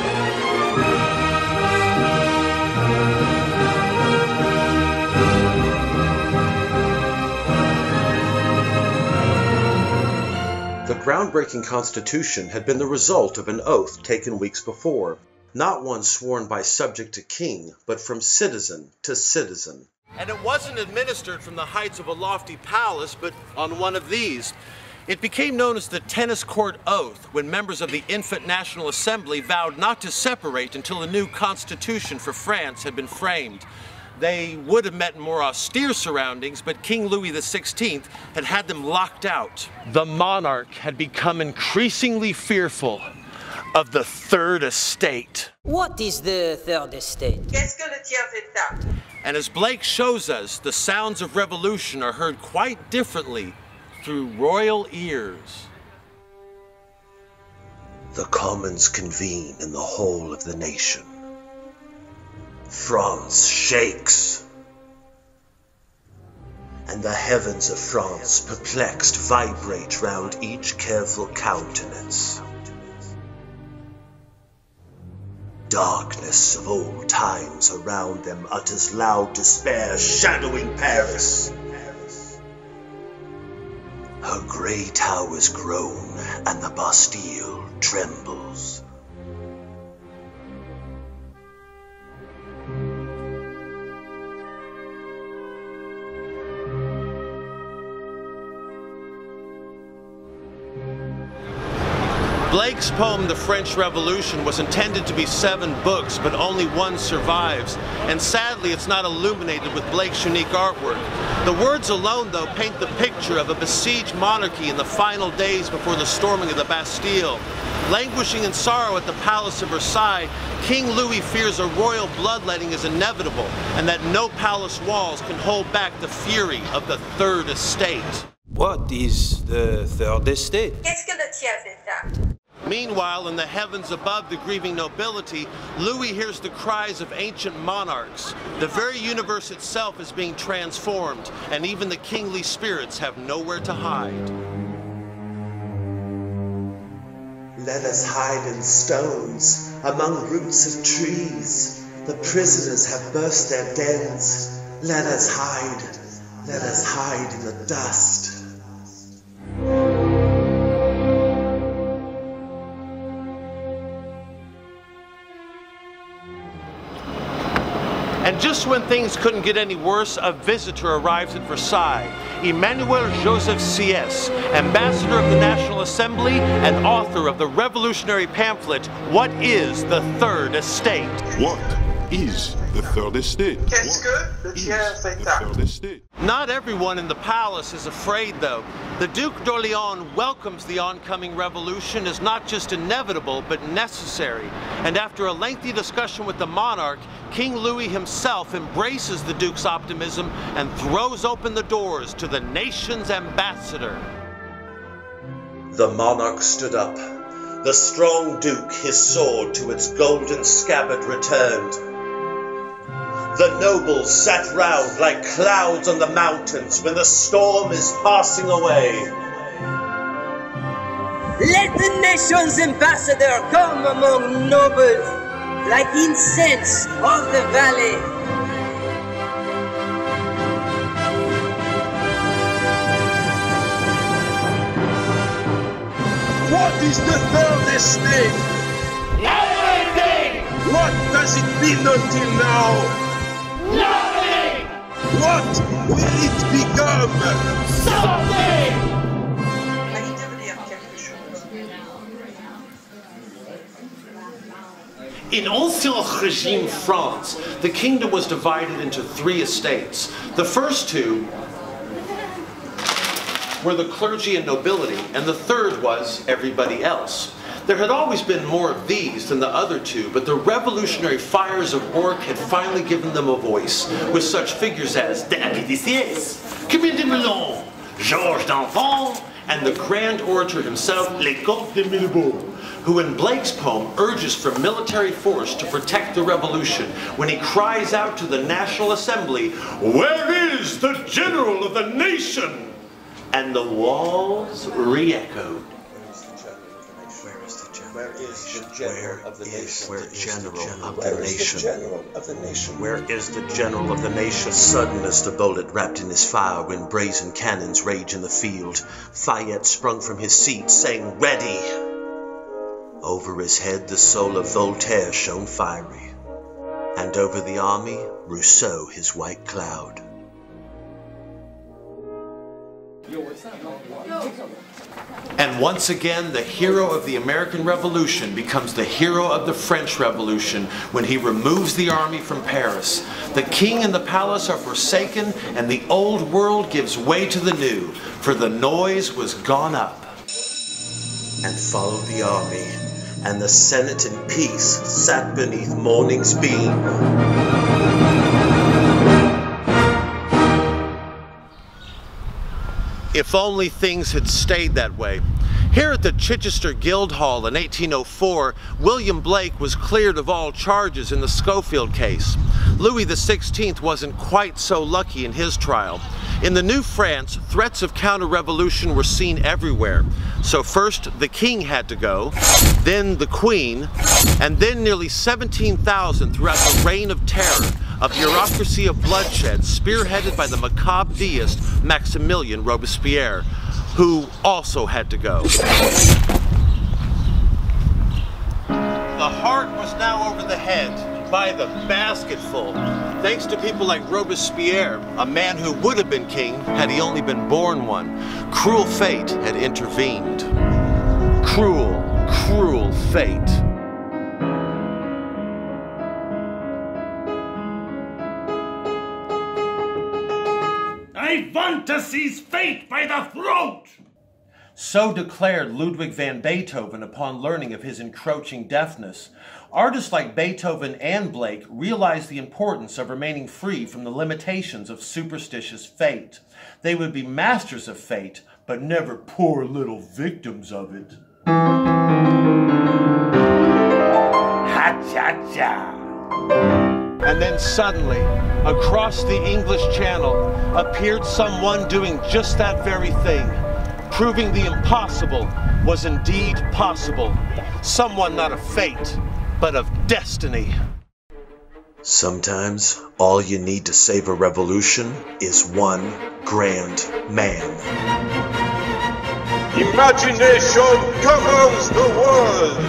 The groundbreaking Constitution had been the result of an oath taken weeks before, not one sworn by subject to king, but from citizen to citizen. And it wasn't administered from the heights of a lofty palace, but on one of these. It became known as the Tennis Court Oath when members of the infant National Assembly vowed not to separate until a new constitution for France had been framed. They would have met in more austere surroundings, but King Louis the sixteenth had had them locked out. The monarch had become increasingly fearful of the Third Estate. What is the Third Estate? Qu'est-ce que le tiers état? And as Blake shows us, the sounds of revolution are heard quite differently through royal ears. The commons convene in the hall of the nation. France shakes, and the heavens of France, perplexed, vibrate round each careful countenance. Darkness of old times around them utters loud despair, shadowing Paris. Her grey towers groan, and the Bastille trembles. Blake's poem, The French Revolution, was intended to be seven books, but only one survives. And sadly, it's not illuminated with Blake's unique artwork. The words alone, though, paint the picture of a besieged monarchy in the final days before the storming of the Bastille. Languishing in sorrow at the Palace of Versailles, King Louis fears a royal bloodletting is inevitable, and that no palace walls can hold back the fury of the Third Estate. What is the Third Estate? Qu'est-ce que le tiers état? Meanwhile, in the heavens above the grieving nobility, Louis hears the cries of ancient monarchs. The very universe itself is being transformed, and even the kingly spirits have nowhere to hide. Let us hide in stones, among roots of trees. The prisoners have burst their dens. Let us hide, let us hide in the dust. And just when things couldn't get any worse, a visitor arrives at Versailles. Emmanuel Joseph Sieyès, ambassador of the National Assembly and author of the revolutionary pamphlet, What is the Third Estate? What is the Third Estate? Qu'est-ce que le tiers état? Not everyone in the palace is afraid, though. The Duc d'Orléans welcomes the oncoming revolution as not just inevitable, but necessary. And after a lengthy discussion with the monarch, King Louis himself embraces the Duke's optimism and throws open the doors to the nation's ambassador. The monarch stood up. The strong Duke, his sword to its golden scabbard returned. The nobles sat round like clouds on the mountains when the storm is passing away. Let the nation's ambassador come among nobles, like incense of the valley. What is the third estate? Everything! What does it mean until now? Nothing! What will it become? Something! In Ancien Régime France, the kingdom was divided into three estates. The first two were the clergy and nobility, and the third was everybody else. There had always been more of these than the other two, but the revolutionary fires of work had finally given them a voice, with such figures as the Épiciers, Camille Desmoulins, Georges d'Enfant, and the grand orator himself, Lecoq de Mirabeau, who in Blake's poem urges for military force to protect the revolution when he cries out to the National Assembly, "Where is the general of the nation?" And the walls re-echoed. Where is the general of the nation? Where is the general of the nation? Where is the general of the nation? Sudden as the bullet wrapped in his fire when brazen cannons rage in the field, Fayette sprung from his seat, saying, "Ready!" Over his head the soul of Voltaire shone fiery, and over the army Rousseau his white cloud. And once again, the hero of the American Revolution becomes the hero of the French Revolution when he removes the army from Paris. The king and the palace are forsaken, and the old world gives way to the new, for the noise was gone up. And followed the army, and the Senate in peace sat beneath morning's beam. If only things had stayed that way. Here at the Chichester Guildhall in eighteen oh four, William Blake was cleared of all charges in the Schofield case. Louis the sixteenth wasn't quite so lucky in his trial. In the New France, threats of counter-revolution were seen everywhere. So first the king had to go, then the queen, and then nearly seventeen thousand throughout the Reign of Terror, a bureaucracy of bloodshed spearheaded by the macabre deist Maximilien Robespierre, who also had to go. The heart was now over the head, by the basketful, thanks to people like Robespierre, a man who would have been king had he only been born one. Cruel fate had intervened. Cruel, cruel fate. I want to seize fate by the throat! So declared Ludwig van Beethoven upon learning of his encroaching deafness. Artists like Beethoven and Blake realized the importance of remaining free from the limitations of superstitious fate. They would be masters of fate, but never poor little victims of it. then suddenly, across the English Channel, appeared someone doing just that very thing, proving the impossible was indeed possible. Someone not of fate, but of destiny. Sometimes all you need to save a revolution is one grand man. Imagination governs the world.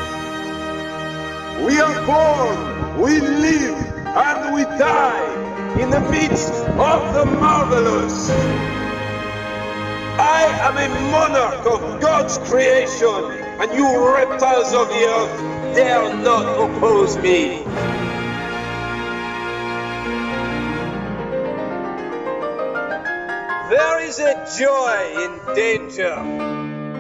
We are born, we live, and we die in the midst of the marvelous. I am a monarch of God's creation, and you reptiles of the earth dare not oppose me. There is a joy in danger.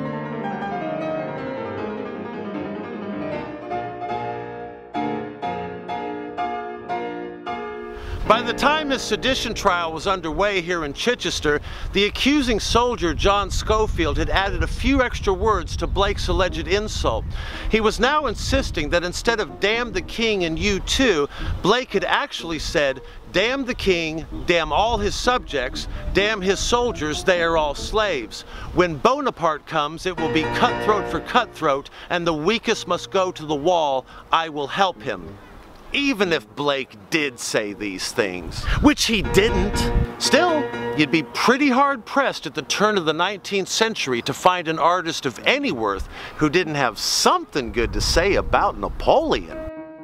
By the time his sedition trial was underway here in Chichester, the accusing soldier John Schofield had added a few extra words to Blake's alleged insult. He was now insisting that instead of "damn the king and you too," Blake had actually said, "Damn the king, damn all his subjects, damn his soldiers, they are all slaves. When Bonaparte comes, it will be cutthroat for cutthroat, and the weakest must go to the wall. I will help him." Even if Blake did say these things, which he didn't, still, you'd be pretty hard-pressed at the turn of the nineteenth century to find an artist of any worth who didn't have something good to say about Napoleon.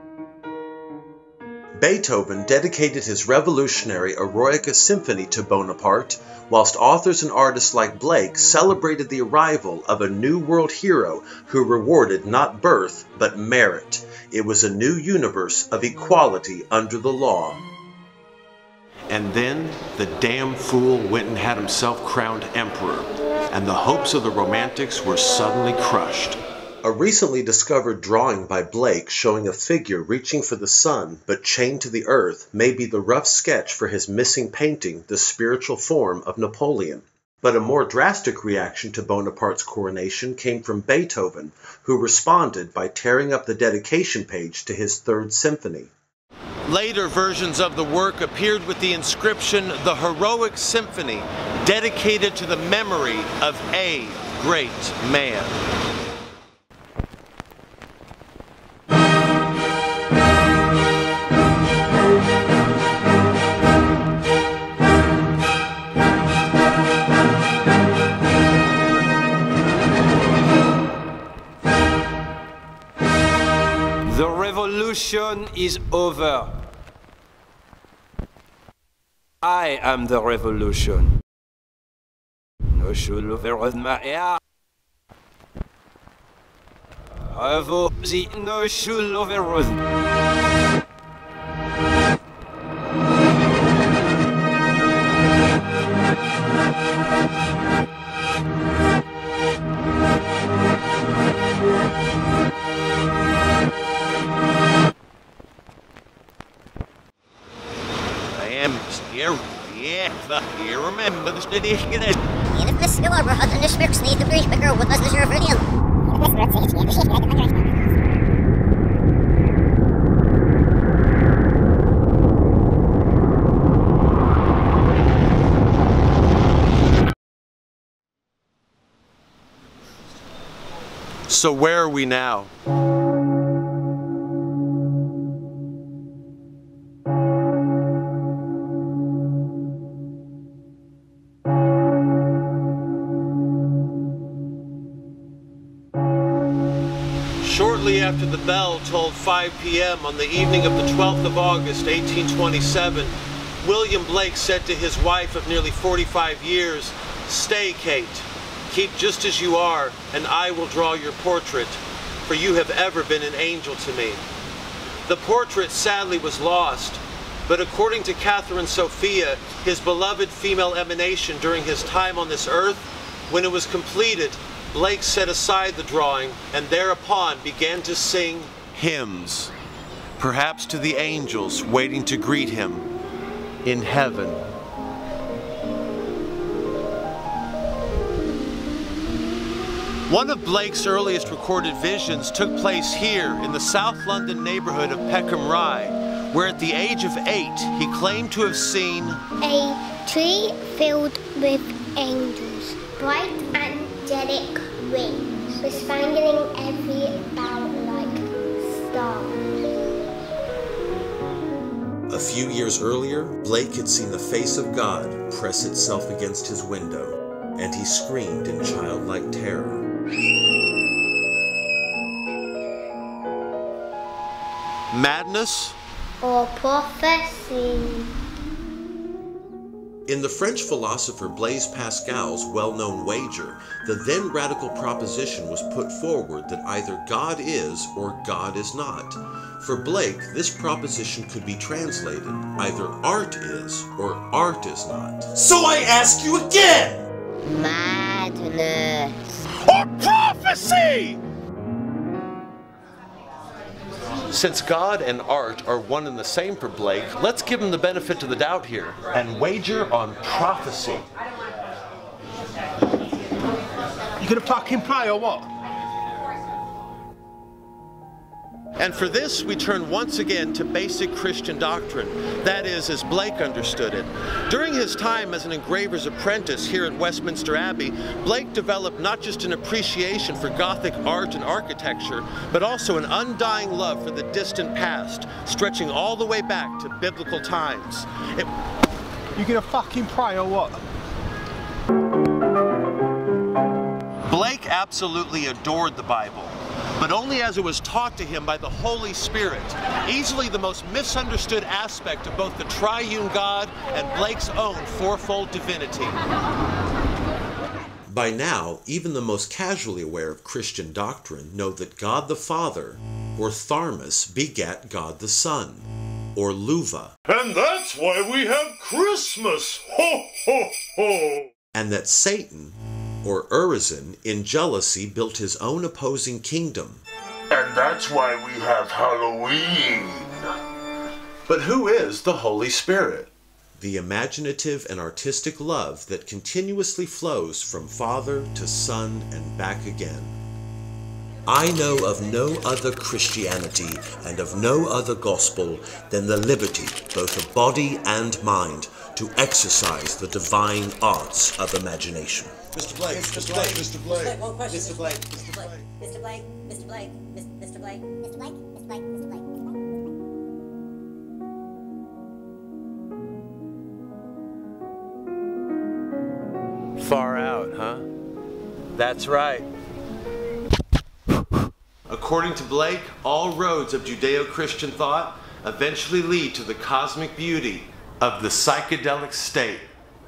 Beethoven dedicated his revolutionary Eroica Symphony to Bonaparte, whilst authors and artists like Blake celebrated the arrival of a new world hero who rewarded not birth, but merit. It was a new universe of equality under the law. And then the damn fool went and had himself crowned emperor, and the hopes of the Romantics were suddenly crushed. A recently discovered drawing by Blake showing a figure reaching for the sun but chained to the earth may be the rough sketch for his missing painting, The Spiritual Form of Napoleon. But a more drastic reaction to Bonaparte's coronation came from Beethoven, who responded by tearing up the dedication page to his Third Symphony. Later versions of the work appeared with the inscription, "The Heroic Symphony, dedicated to the memory of a great man." The revolution is over. I am the revolution. No should over my air. Avo the no should over. Yeah, you remember the study again. En het beste waar we hadden de smerks niet de briefbeker, wat was de surveillance? So where are we now? Shortly after the bell tolled five p m on the evening of the twelfth of August, eighteen twenty-seven, William Blake said to his wife of nearly forty-five years, "Stay, Kate. Keep just as you are, and I will draw your portrait, for you have ever been an angel to me." The portrait sadly was lost, but according to Catherine Sophia, his beloved female emanation during his time on this earth, when it was completed, Blake set aside the drawing and thereupon began to sing hymns, perhaps to the angels waiting to greet him in heaven. One of Blake's earliest recorded visions took place here in the South London neighborhood of Peckham Rye, where at the age of eight he claimed to have seen a tree filled with angels, bright angelic wings, bespangling every bough like stars. A few years earlier, Blake had seen the face of God press itself against his window, and he screamed in childlike terror. Madness or prophecy. In the French philosopher Blaise Pascal's well-known wager, the then radical proposition was put forward that either God is or God is not. For Blake, this proposition could be translated, either art is or art is not. So I ask you again! Madness. Or prophecy! Since God and art are one and the same for Blake, let's give him the benefit of the doubt here and wager on prophecy. You gonna fucking play or what? And for this, we turn once again to basic Christian doctrine, that is, as Blake understood it. During his time as an engraver's apprentice here at Westminster Abbey, Blake developed not just an appreciation for Gothic art and architecture, but also an undying love for the distant past, stretching all the way back to biblical times. It... You gonna fucking pray or what? Blake absolutely adored the Bible, but only as it was taught to him by the Holy Spirit, easily the most misunderstood aspect of both the triune God and Blake's own fourfold divinity. By now, even the most casually aware of Christian doctrine know that God the Father, or Tharmas, begat God the Son, or Luva. And that's why we have Christmas! Ho, ho, ho! And that Satan, or Urizen, in jealousy built his own opposing kingdom. And that's why we have Halloween. But who is the Holy Spirit? The imaginative and artistic love that continuously flows from Father to Son and back again. I know of no other Christianity and of no other gospel than the liberty, both of body and mind, to exercise the divine arts of imagination. Mister Blake, Mister Blake, Mister Blake, One question. Mister Blake, Mister Blake, Mister Blake, Mister Blake, Mister Blake, Mister Blake, Mister Blake, Mister Blake. Far out, huh? That's right. According to Blake, all roads of Judeo-Christian thought eventually lead to the cosmic beauty of the psychedelic state.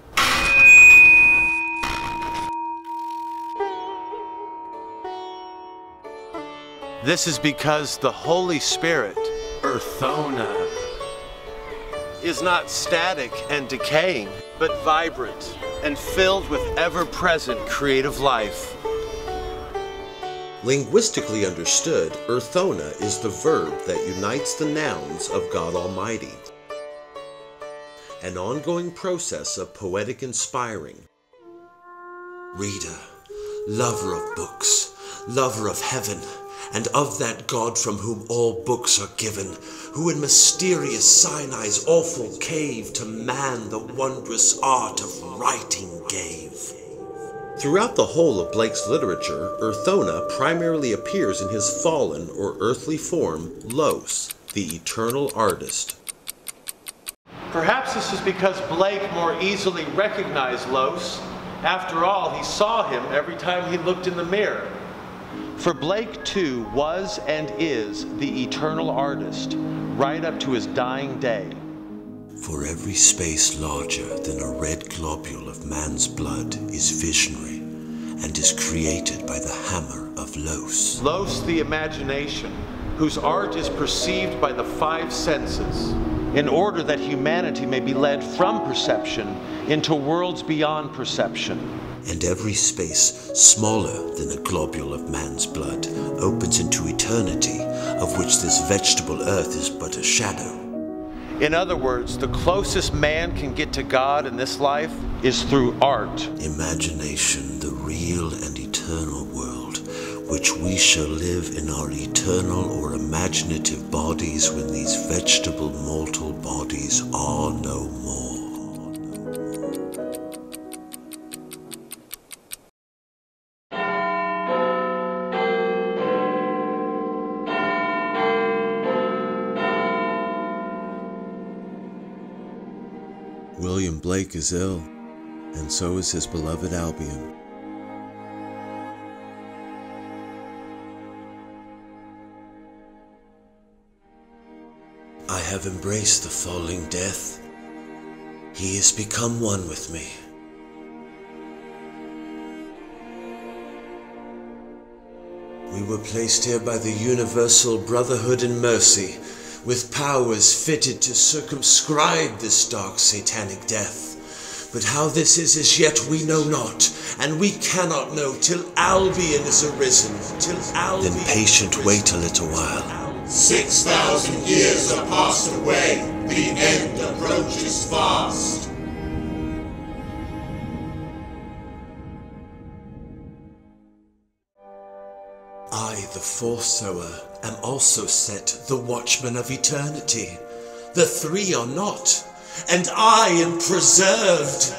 This is because the Holy Spirit, Earthona, is not static and decaying, but vibrant and filled with ever-present creative life. Linguistically understood, Earthona is the verb that unites the nouns of God Almighty. An ongoing process of poetic inspiring. Reader, lover of books, lover of heaven, and of that God from whom all books are given, who in mysterious Sinai's awful cave to man the wondrous art of writing gave. Throughout the whole of Blake's literature, Earthona primarily appears in his fallen or earthly form, Los, the eternal artist. Perhaps this is because Blake more easily recognized Los. After all, he saw him every time he looked in the mirror. For Blake, too, was and is the eternal artist, right up to his dying day. For every space larger than a red globule of man's blood is visionary, and is created by the hammer of Los. Los, the imagination, whose art is perceived by the five senses, in order that humanity may be led from perception into worlds beyond perception. And every space smaller than a globule of man's blood opens into eternity, of which this vegetable earth is but a shadow. In other words, the closest man can get to God in this life is through art. Imagination, the real and eternal world, which we shall live in our eternal or imaginative bodies when these vegetable mortal bodies are no more. William Blake is ill, and so is his beloved Albion. I have embraced the falling death. He has become one with me. We were placed here by the universal brotherhood and mercy, with powers fitted to circumscribe this dark satanic death. But how this is as yet we know not, and we cannot know till Albion is arisen, till Albion Then patient wait a little while. Six thousand years are passed away, the end approaches fast. I, the foresower, am also set the watchman of eternity. The three are not, and I am preserved.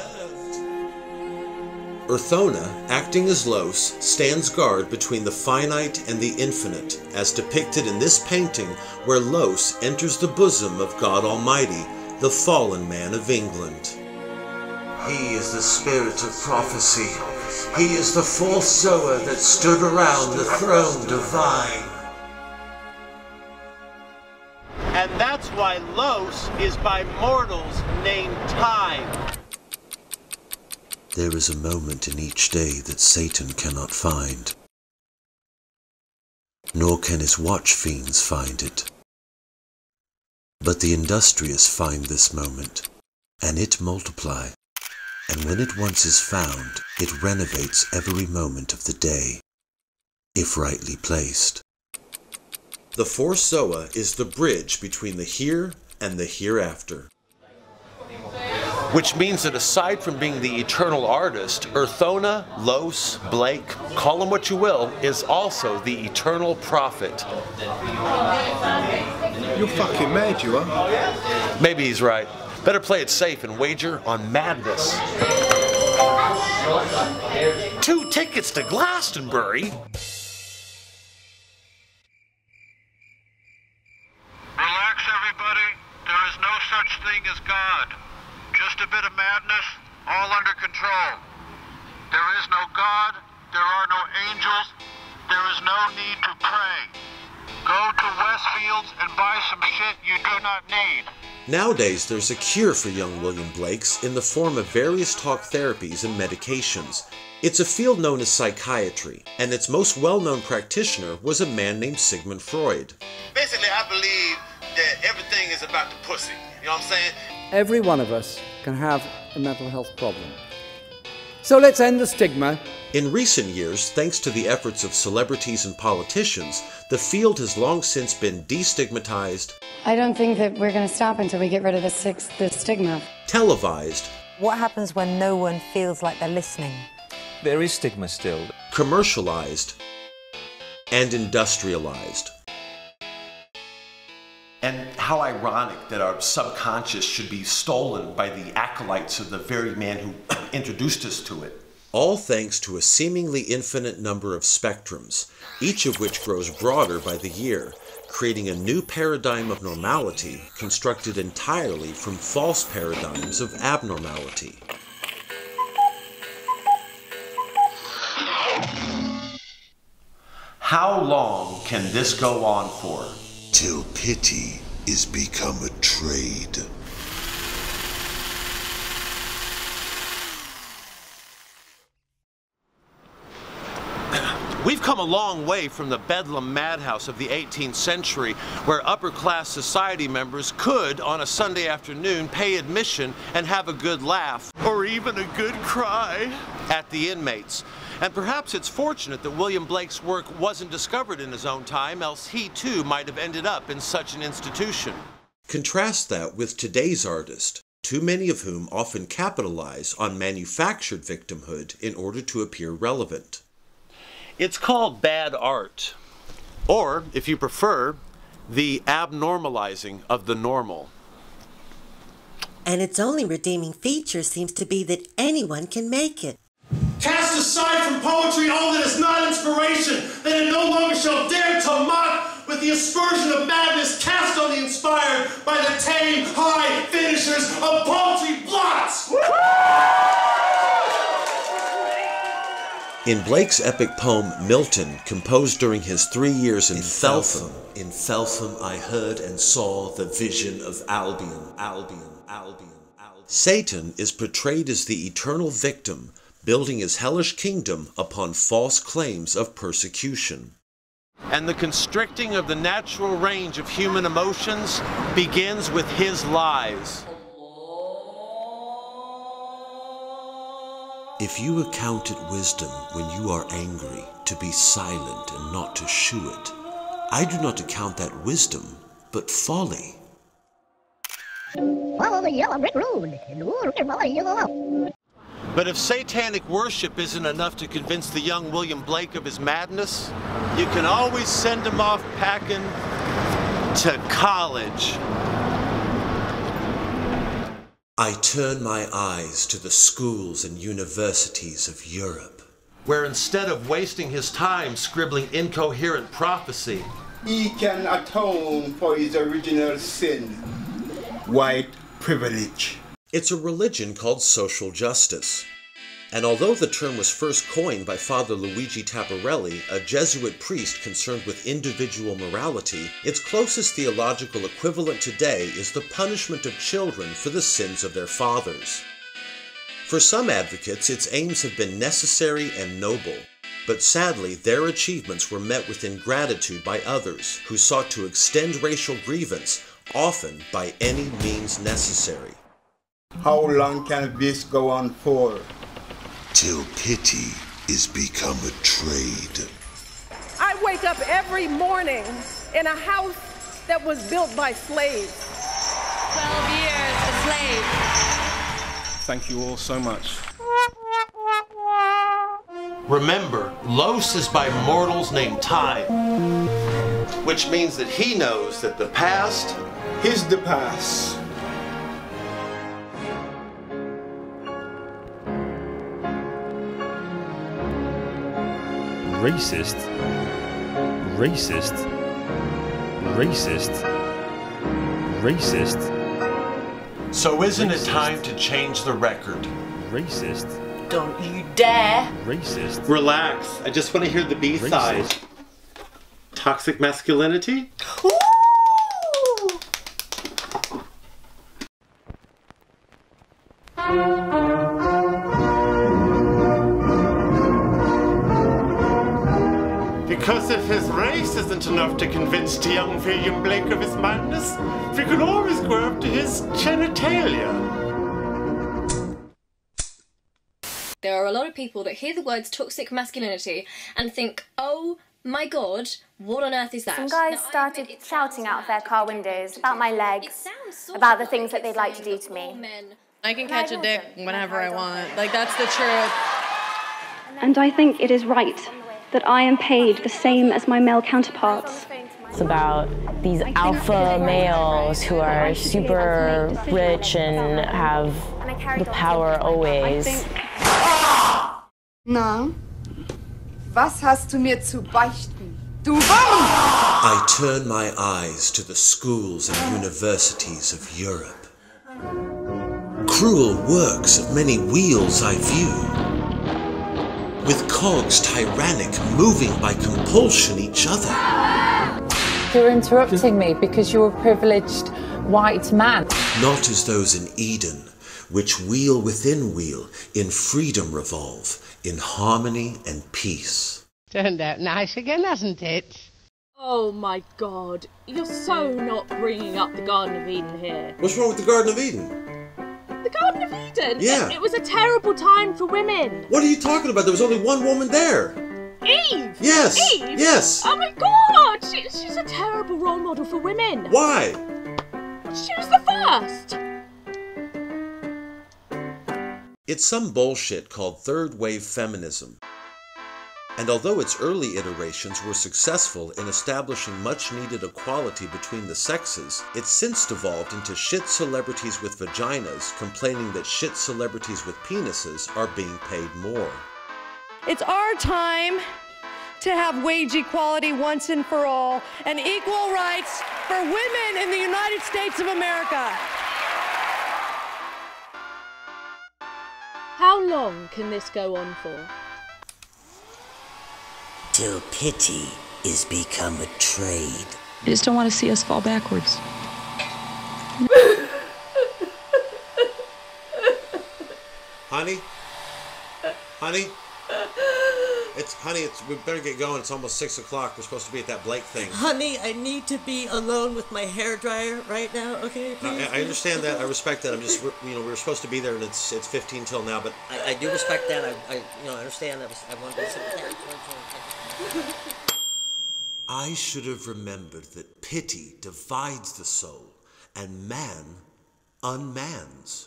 Urthona, acting as Los, stands guard between the finite and the infinite, as depicted in this painting where Los enters the bosom of God Almighty, the fallen man of England. He is the spirit of prophecy. He is the foresower that stood around the throne divine. And that's why Los is by mortals named Time. There is a moment in each day that Satan cannot find, nor can his watch fiends find it. But the industrious find this moment, and it multiply, and when it once is found, it renovates every moment of the day, if rightly placed. The foresower is the bridge between the here and the hereafter. Which means that aside from being the eternal artist, Urthona, Los, Blake, call him what you will, is also the eternal prophet. You're fucking mad, you are. Maybe he's right. Better play it safe and wager on madness. Two tickets to Glastonbury? Relax, everybody. There is no such thing as God. Just a bit of madness, all under control. There is no God, there are no angels, there is no need to pray. Go to Westfields and buy some shit you do not need. Nowadays, there's a cure for young William Blakes in the form of various talk therapies and medications. It's a field known as psychiatry, and its most well-known practitioner was a man named Sigmund Freud. Basically, I believe that everything is about the pussy. You know what I'm saying? Every one of us can have a mental health problem. So let's end the stigma. In recent years, thanks to the efforts of celebrities and politicians, the field has long since been destigmatized. I don't think that we're going to stop until we get rid of the, six, the stigma. Televised. What happens when no one feels like they're listening? There is stigma still. Commercialized. And industrialized. And how ironic that our subconscious should be stolen by the acolytes of the very man who introduced us to it. All thanks to a seemingly infinite number of spectrums, each of which grows broader by the year, creating a new paradigm of normality constructed entirely from false paradigms of abnormality. How long can this go on for? Till pity is become a trade. We've come a long way from the bedlam madhouse of the eighteenth century, where upper-class society members could, on a Sunday afternoon, pay admission and have a good laugh, or even a good cry, at the inmates. And perhaps it's fortunate that William Blake's work wasn't discovered in his own time, else he too might have ended up in such an institution. Contrast that with today's artists, too many of whom often capitalize on manufactured victimhood in order to appear relevant. It's called bad art. Or, if you prefer, the abnormalizing of the normal. And its only redeeming feature seems to be that anyone can make it. Cast aside from poetry all that is not inspiration, that it no longer shall dare to mock with the aspersion of madness cast on the inspired by the tame, high finishers of paltry blots! In Blake's epic poem Milton, composed during his three years in, in Felpham, in Felpham I heard and saw the vision of Albion, Albion, Albion, Albion. Satan is portrayed as the eternal victim, building his hellish kingdom upon false claims of persecution. And the constricting of the natural range of human emotions begins with his lies. If you account it wisdom when you are angry to be silent and not to shew it, I do not account that wisdom, but folly. Follow the yellow brick road and follow yellow. But if satanic worship isn't enough to convince the young William Blake of his madness, you can always send him off packing to college. I turn my eyes to the schools and universities of Europe, where instead of wasting his time scribbling incoherent prophecy, he can atone for his original sin, white privilege. It's a religion called social justice. And although the term was first coined by Father Luigi Tapparelli, a Jesuit priest concerned with individual morality, its closest theological equivalent today is the punishment of children for the sins of their fathers. For some advocates, its aims have been necessary and noble, but sadly their achievements were met with ingratitude by others who sought to extend racial grievance, often by any means necessary. How long can this go on for? Till pity is become a trade. I wake up every morning in a house that was built by slaves. Twelve years a slave. Thank you all so much. Remember, Los is by mortals named Time, which means that he knows that the past is the past. Racist, racist, racist, racist. So isn't it time to change the record? Racist. Don't you dare. Racist. Relax, I just want to hear the B-side. Toxic masculinity? Ooh. Because if his race isn't enough to convince young William Blake of his madness, we can always go up to his genitalia. There are a lot of people that hear the words toxic masculinity and think, oh my god, what on earth is that? Some guys now, started shouting out of their car windows about my legs, about the things that they'd like to do to me. I can catch a dick whenever I want. Like, that's the truth. And I think it is right that I am paid the same as my male counterparts. It's about these alpha males who are super rich and have the power always. Na, was hast du mir zu beichten? Du Wurm! I turn my eyes to the schools and universities of Europe. Cruel works of many wheels I view, with cogs tyrannic, moving by compulsion each other. You're interrupting me because you're a privileged white man. Not as those in Eden, which wheel within wheel, in freedom revolve, in harmony and peace. Turned out nice again, hasn't it? Oh my god, you're so not bringing up the Garden of Eden here. What's wrong with the Garden of Eden? The Garden of Eden? Yeah. It, it was a terrible time for women. What are you talking about? There was only one woman there. Eve? Yes. Eve? Yes. Oh my god! She, she's a terrible role model for women. Why? She was the first. It's some bullshit called third wave feminism. And although its early iterations were successful in establishing much-needed equality between the sexes, it's since devolved into shit celebrities with vaginas complaining that shit celebrities with penises are being paid more. It's our time to have wage equality once and for all, and equal rights for women in the United States of America. How long can this go on for? Till pity is become a trade. I just don't want to see us fall backwards. Honey? Honey? It's, honey, it's, we better get going. It's almost six o'clock. We're supposed to be at that Blake thing. Honey, I need to be alone with my hairdryer right now, okay? No, I, I understand that. I respect that. I'm just, you know, we were supposed to be there, and it's it's fifteen till now, but... I, I do respect that. I, I, you know, I understand. I, was, I wanted to sit there. I should have remembered that pity divides the soul, and man unmans.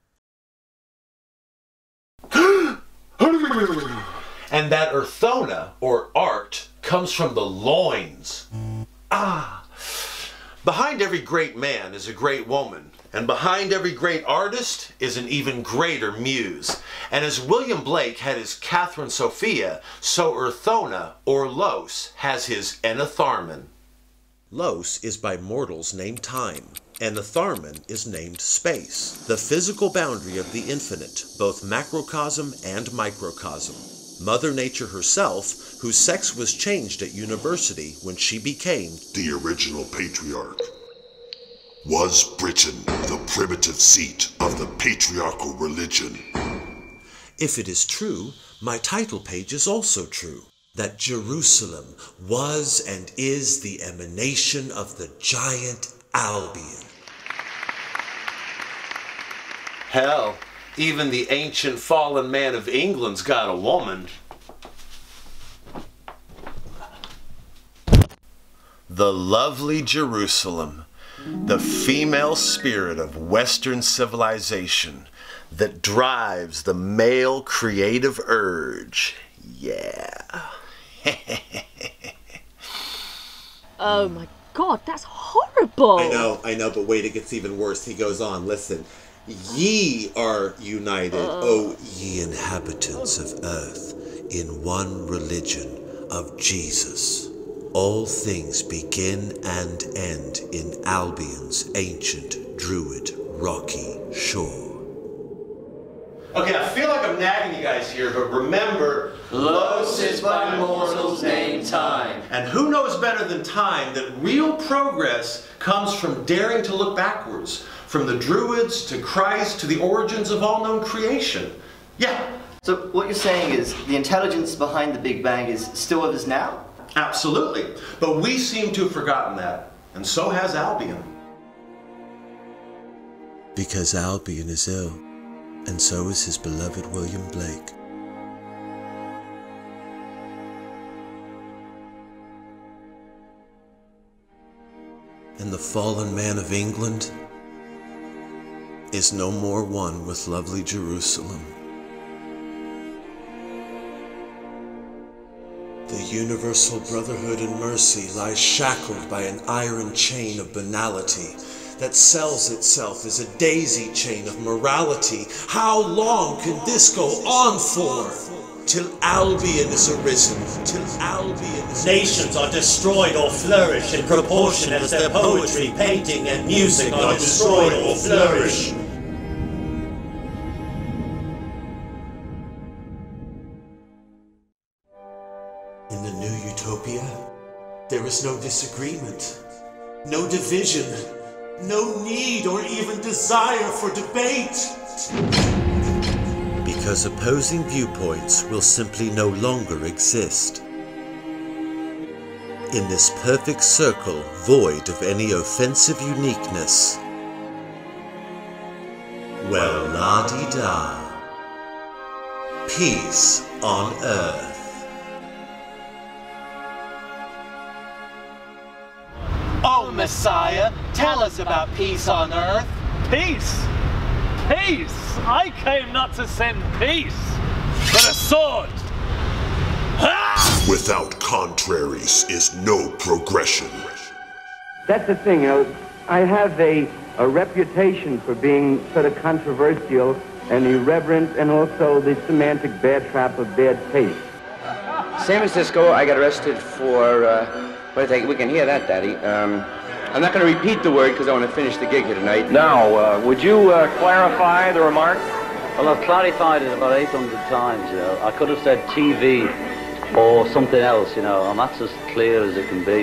And that earthona, or art, comes from the loins. Ah! Behind every great man is a great woman, and behind every great artist is an even greater muse. And as William Blake had his Catherine Sophia, so earthona, or los, has his enitharmon. Los is by mortals named time, and enitharmon is named space, the physical boundary of the infinite, both macrocosm and microcosm. Mother Nature herself, whose sex was changed at university when she became the original patriarch. Was Britain the primitive seat of the patriarchal religion? If it is true, my title page is also true. That Jerusalem was and is the emanation of the giant Albion. Hell, even the ancient fallen man of England's got a woman. The lovely Jerusalem, the female spirit of Western civilization that drives the male creative urge. Yeah. Oh my God, that's horrible. I know, I know, but wait, it gets even worse. He goes on, listen. Ye are united, uh. O ye inhabitants of earth, in one religion of Jesus. All things begin and end in Albion's ancient druid rocky shore. Okay, I feel like I'm nagging you guys here, but remember, Los is by mortals named time. And who knows better than time that real progress comes from daring to look backwards, from the Druids to Christ to the origins of all known creation. Yeah. So what you're saying is the intelligence behind the Big Bang is still with us now? Absolutely. But we seem to have forgotten that, and so has Albion. Because Albion is ill. And so is his beloved William Blake. And the fallen man of England is no more one with lovely Jerusalem. The universal brotherhood and mercy lies shackled by an iron chain of banality that sells itself as a daisy chain of morality. How long can this go on for? Till Albion is arisen, till Albion is Nations are destroyed or flourish in proportion as their poetry, painting, and music are destroyed or flourish. In the new utopia, there is no disagreement, no division, no need or even desire for debate. Because opposing viewpoints will simply no longer exist. In this perfect circle void of any offensive uniqueness, well, la-di-da, peace on earth. Oh, Messiah, tell us about peace on earth. Peace? Peace? I came not to send peace, but a sword. Without contraries is no progression. That's the thing, you know, I have a, a reputation for being sort of controversial and irreverent and also the semantic bear trap of bad taste. San Francisco, I got arrested for, uh, what I think, we can hear that, Daddy. Um, I'm not going to repeat the word because I want to finish the gig here tonight. Now, uh, would you uh, clarify the remark? Well, I've clarified it about eight hundred times, you know. I could have said T V or something else, you know, and that's as clear as it can be.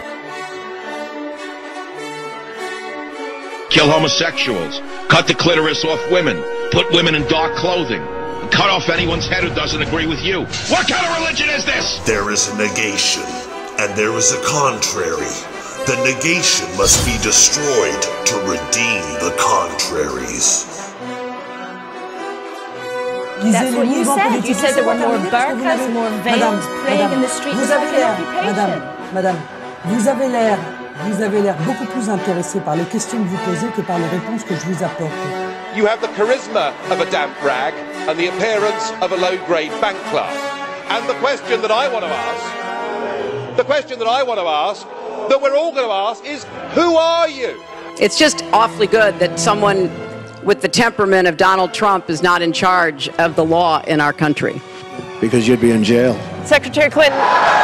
Kill homosexuals, cut the clitoris off women, put women in dark clothing, and cut off anyone's head who doesn't agree with you. What kind of religion is this? There is a negation, and there is a contrary. The negation must be destroyed to redeem the contraries. That's what you said. You said there were more burqas, more veils praying in the streets. Vous avez l'air, madame, madame, vous avez l'air, vous avez l'air beaucoup plus intéressée par les questions que vous posez que par les réponses que je vous apporte. You have the charisma of a damp rag and the appearance of a low-grade bank clerk. And the question that I want to ask, the question that I want to ask, that we're all going to ask is, who are you? It's just awfully good that someone with the temperament of Donald Trump is not in charge of the law in our country. Because you'd be in jail. Secretary Clinton.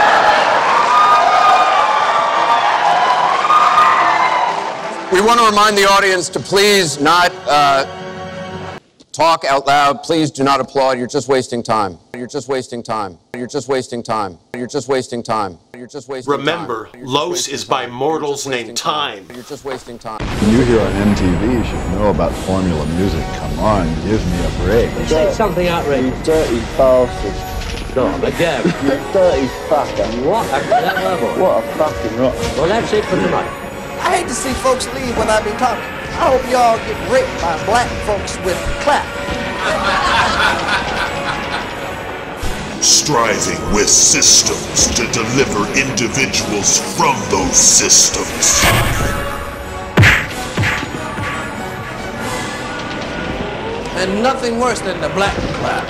We want to remind the audience to please not uh, talk out loud. Please do not applaud. You're just wasting time. You're just wasting time. You're just wasting time. You're just wasting time. You're just wasting time. Remember, Los is by mortals named Time. You're just wasting time. You here on M T V should know about formula music. Come on, give me a break. Say something outrageous. You dirty bastard. Go on, again. You dirty fucker. What? At that level? What a fucking rot. Well, that's it for tonight. I hate to see folks leave when I be talking. I hope y'all get raped by black folks with clap. Striving with systems to deliver individuals from those systems. And nothing worse than the black clap.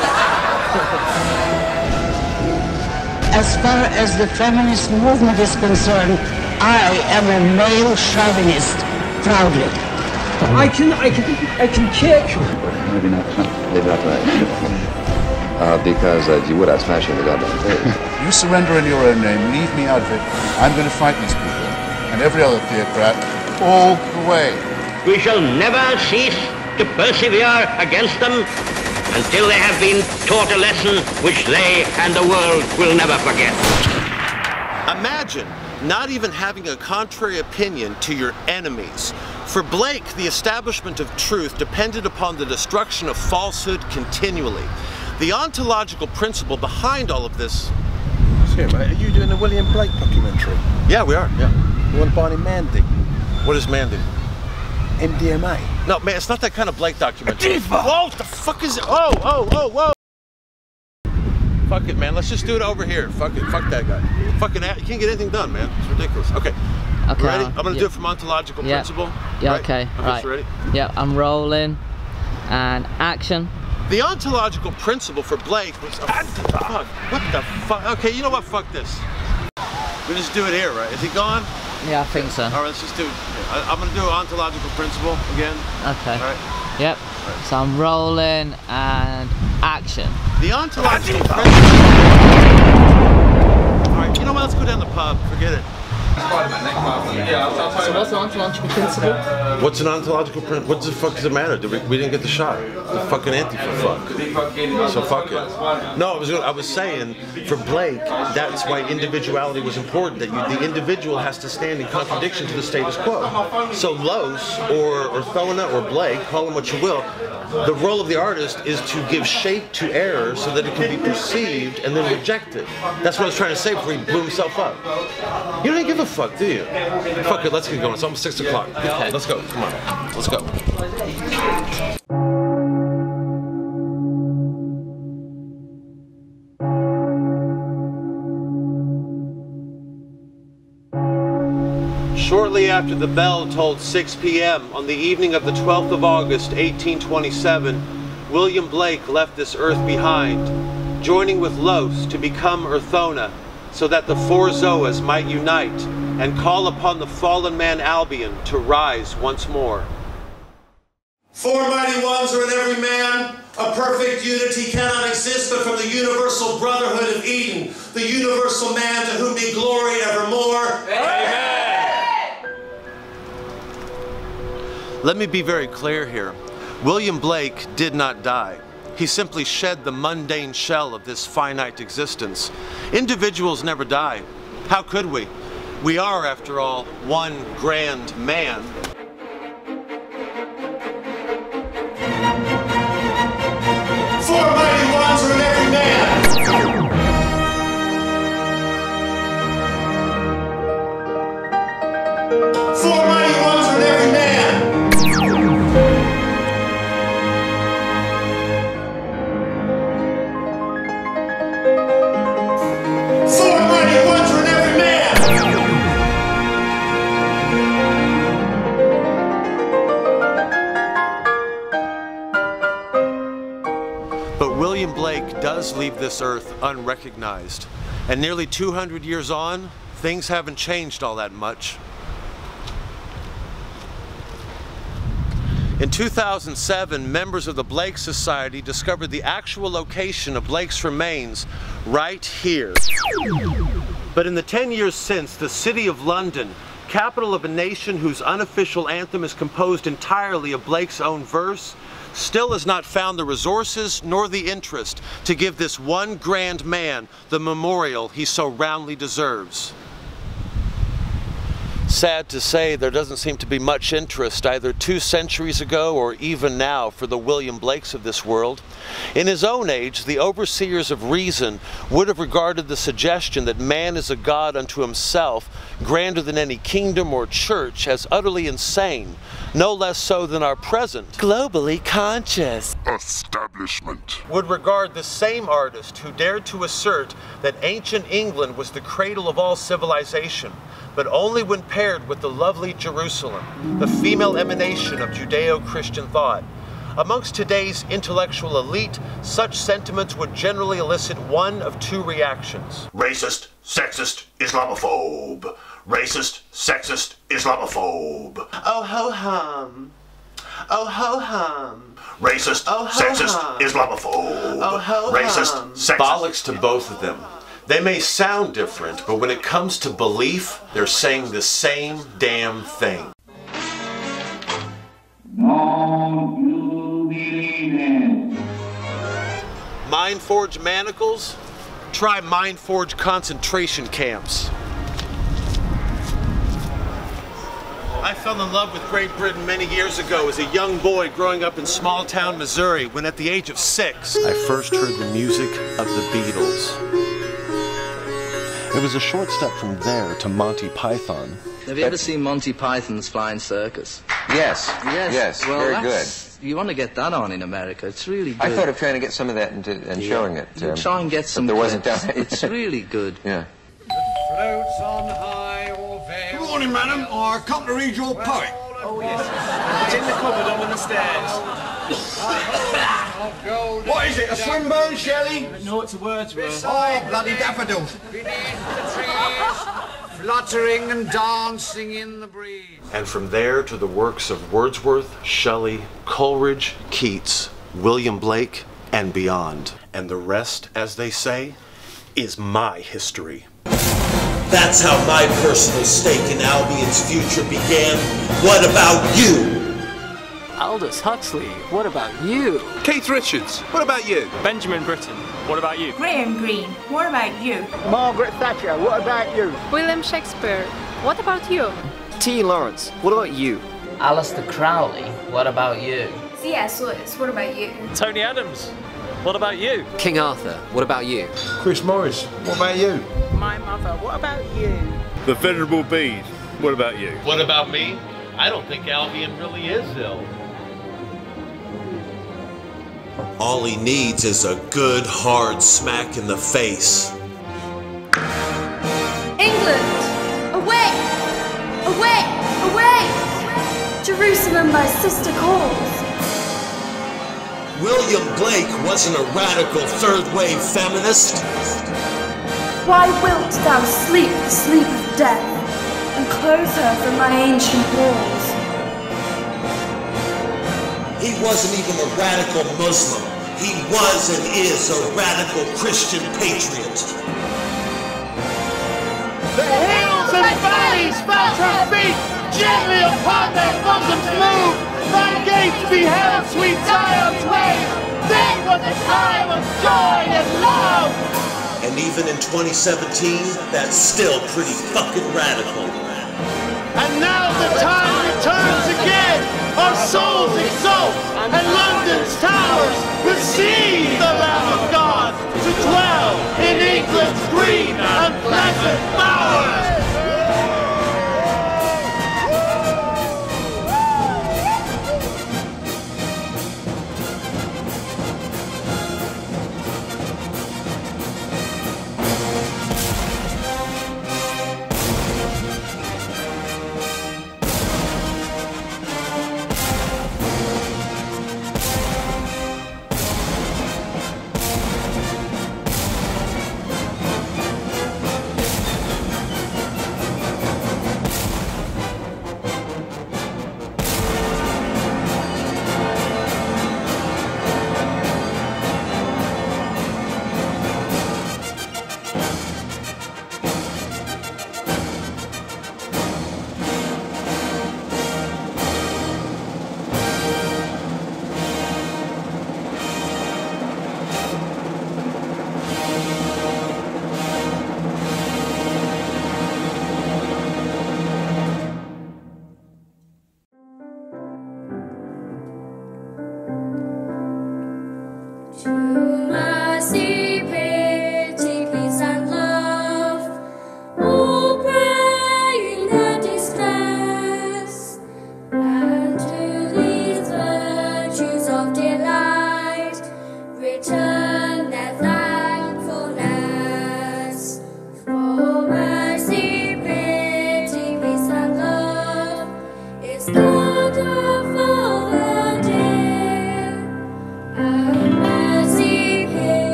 As far as the feminist movement is concerned, I am a male chauvinist, proudly. I can, I can, I can kick. Maybe not. Maybe not tonight. Uh, because uh, you would have smashed in the goddamn face. You surrender in your own name, leave me out of it. I'm going to fight these people, and every other theocrat, all the way. We shall never cease to persevere against them until they have been taught a lesson which they and the world will never forget. Imagine not even having a contrary opinion to your enemies. For Blake, the establishment of truth depended upon the destruction of falsehood continually. The ontological principle behind all of this... Here, mate, are you doing the William Blake documentary? Yeah, we are, yeah. The one by Mandy? What is Mandy? M D M A. No, man, it's not that kind of Blake documentary. Whoa, what the fuck is it? Oh, oh, oh, whoa. Fuck it, man. Let's just do it over here. Fuck it. Fuck that guy. Fucking, you can't get anything done, man. It's ridiculous. Okay. Okay. Ready? I'm gonna yeah. do it from ontological yeah. principle. Yeah. Right? Okay. Okay, right. So ready? Yeah. I'm rolling, and action. The ontological principle for Blake was. Oh, fuck. What the fuck? Okay. You know what? Fuck this. We just do it here, right? Is he gone? Yeah, I think so. All right. Let's just do it. I, I'm gonna do ontological principle again. Okay. All right. Yep. Right. So I'm rolling and action. The ontological principle. Alright, you know what? Let's go down the pub. Forget it. So what's an ontological principle? What's an ontological principle? What the fuck does it matter? Did we, we didn't get the shot. The fucking Antifa fuck. So fuck it. No, I was I was saying, for Blake, that's why individuality was important. That you, the individual has to stand in contradiction to the status quo. So Los, or, or Thona, or Blake, call him what you will, the role of the artist is to give shape to error so that it can be perceived and then rejected. That's what I was trying to say before he blew himself up. You don't give a fuck, do you? Fuck it, let's get going. It's almost six o'clock. Okay. Let's go. Come on. Let's go. Shortly after the bell tolled six p m on the evening of the twelfth of August, eighteen twenty-seven, William Blake left this earth behind. joining with Los to become Urthona, so that the four Zoas might unite and call upon the fallen man Albion to rise once more. Four mighty ones are in every man. A perfect unity cannot exist but from the universal brotherhood of Eden, the universal man to whom be glory evermore. Amen. Let me be very clear here. William Blake did not die. He simply shed the mundane shell of this finite existence. Individuals never die. How could we? We are, after all, one grand man. Four mighty ones are in every man. Four mighty ones are in every man. Four mighty ones are in every man. But William Blake does leave this earth unrecognized. And nearly two hundred years on, things haven't changed all that much. In two thousand seven, members of the Blake Society discovered the actual location of Blake's remains right here. But in the ten years since, the city of London, capital of a nation whose unofficial anthem is composed entirely of Blake's own verse, still has not found the resources nor the interest to give this one grand man the memorial he so roundly deserves. Sad to say, there doesn't seem to be much interest either two centuries ago or even now for the William Blakes of this world. In his own age, the overseers of reason would have regarded the suggestion that man is a god unto himself, grander than any kingdom or church, as utterly insane, no less so than our present globally conscious establishment would regard the same artist who dared to assert that ancient England was the cradle of all civilization, but only when paired with the lovely Jerusalem, the female emanation of Judeo-Christian thought. Amongst today's intellectual elite, such sentiments would generally elicit one of two reactions. Racist, sexist, Islamophobe. Racist, sexist, Islamophobe. Oh ho hum. Oh ho hum. Racist, oh, sexist, hum. Islamophobe. Oh ho Racist, hum. sexist. Bollocks to both of them. They may sound different, but when it comes to belief, they're saying the same damn thing. Don't you believe it? Mind-forged manacles? Try mind-forged concentration camps. I fell in love with Great Britain many years ago as a young boy growing up in small-town Missouri when at the age of six, I first heard the music of the Beatles. It was a short step from there to Monty Python. Have you ever seen Monty Python's Flying Circus? Yes. Yes. Yes. Well, very that's, good. You want to get that on in America. It's really good. I thought of trying to get some of that into, and yeah. showing it. You Um, try and get some. But there wasn't clips. that. It's really good. Yeah. Floats on high or veil. Good morning, madam. I come to read your poet. Oh, yes. It's in the cupboard under the stairs. What is it, a Swinburne, Shelley? No, it's a Wordsworth. Oh, bloody daffodils. Fluttering and dancing in the breeze. And from there to the works of Wordsworth, Shelley, Coleridge, Keats, William Blake, and beyond. And the rest, as they say, is my history. That's how my personal stake in Albion's future began. What about you? Aldous Huxley, what about you? Keith Richards, what about you? Benjamin Britten, what about you? Graham Greene, what about you? Margaret Thatcher, what about you? William Shakespeare, what about you? T. Lawrence, what about you? Alistair Crowley, what about you? C S Lewis, what about you? Tony Adams, what about you? King Arthur, what about you? Chris Morris, what about you? My mother, what about you? The Venerable Bede, what about you? What about me? I don't think Albion really is ill. All he needs is a good hard smack in the face. England! Away! Away! Away! Jerusalem, my sister calls. William Blake wasn't a radical third-wave feminist. Why wilt thou sleep the sleep of death, and close her from my ancient walls? He wasn't even a radical Muslim. He was and is a radical Christian patriot. The hills and valleys felt her feet, gently upon their bosoms move. Thy gates beheld sweet Zion's ways. Then was a time of joy and love. And even in twenty seventeen, that's still pretty fucking radical. And now the time returns again. Our souls exult, and London's towers receive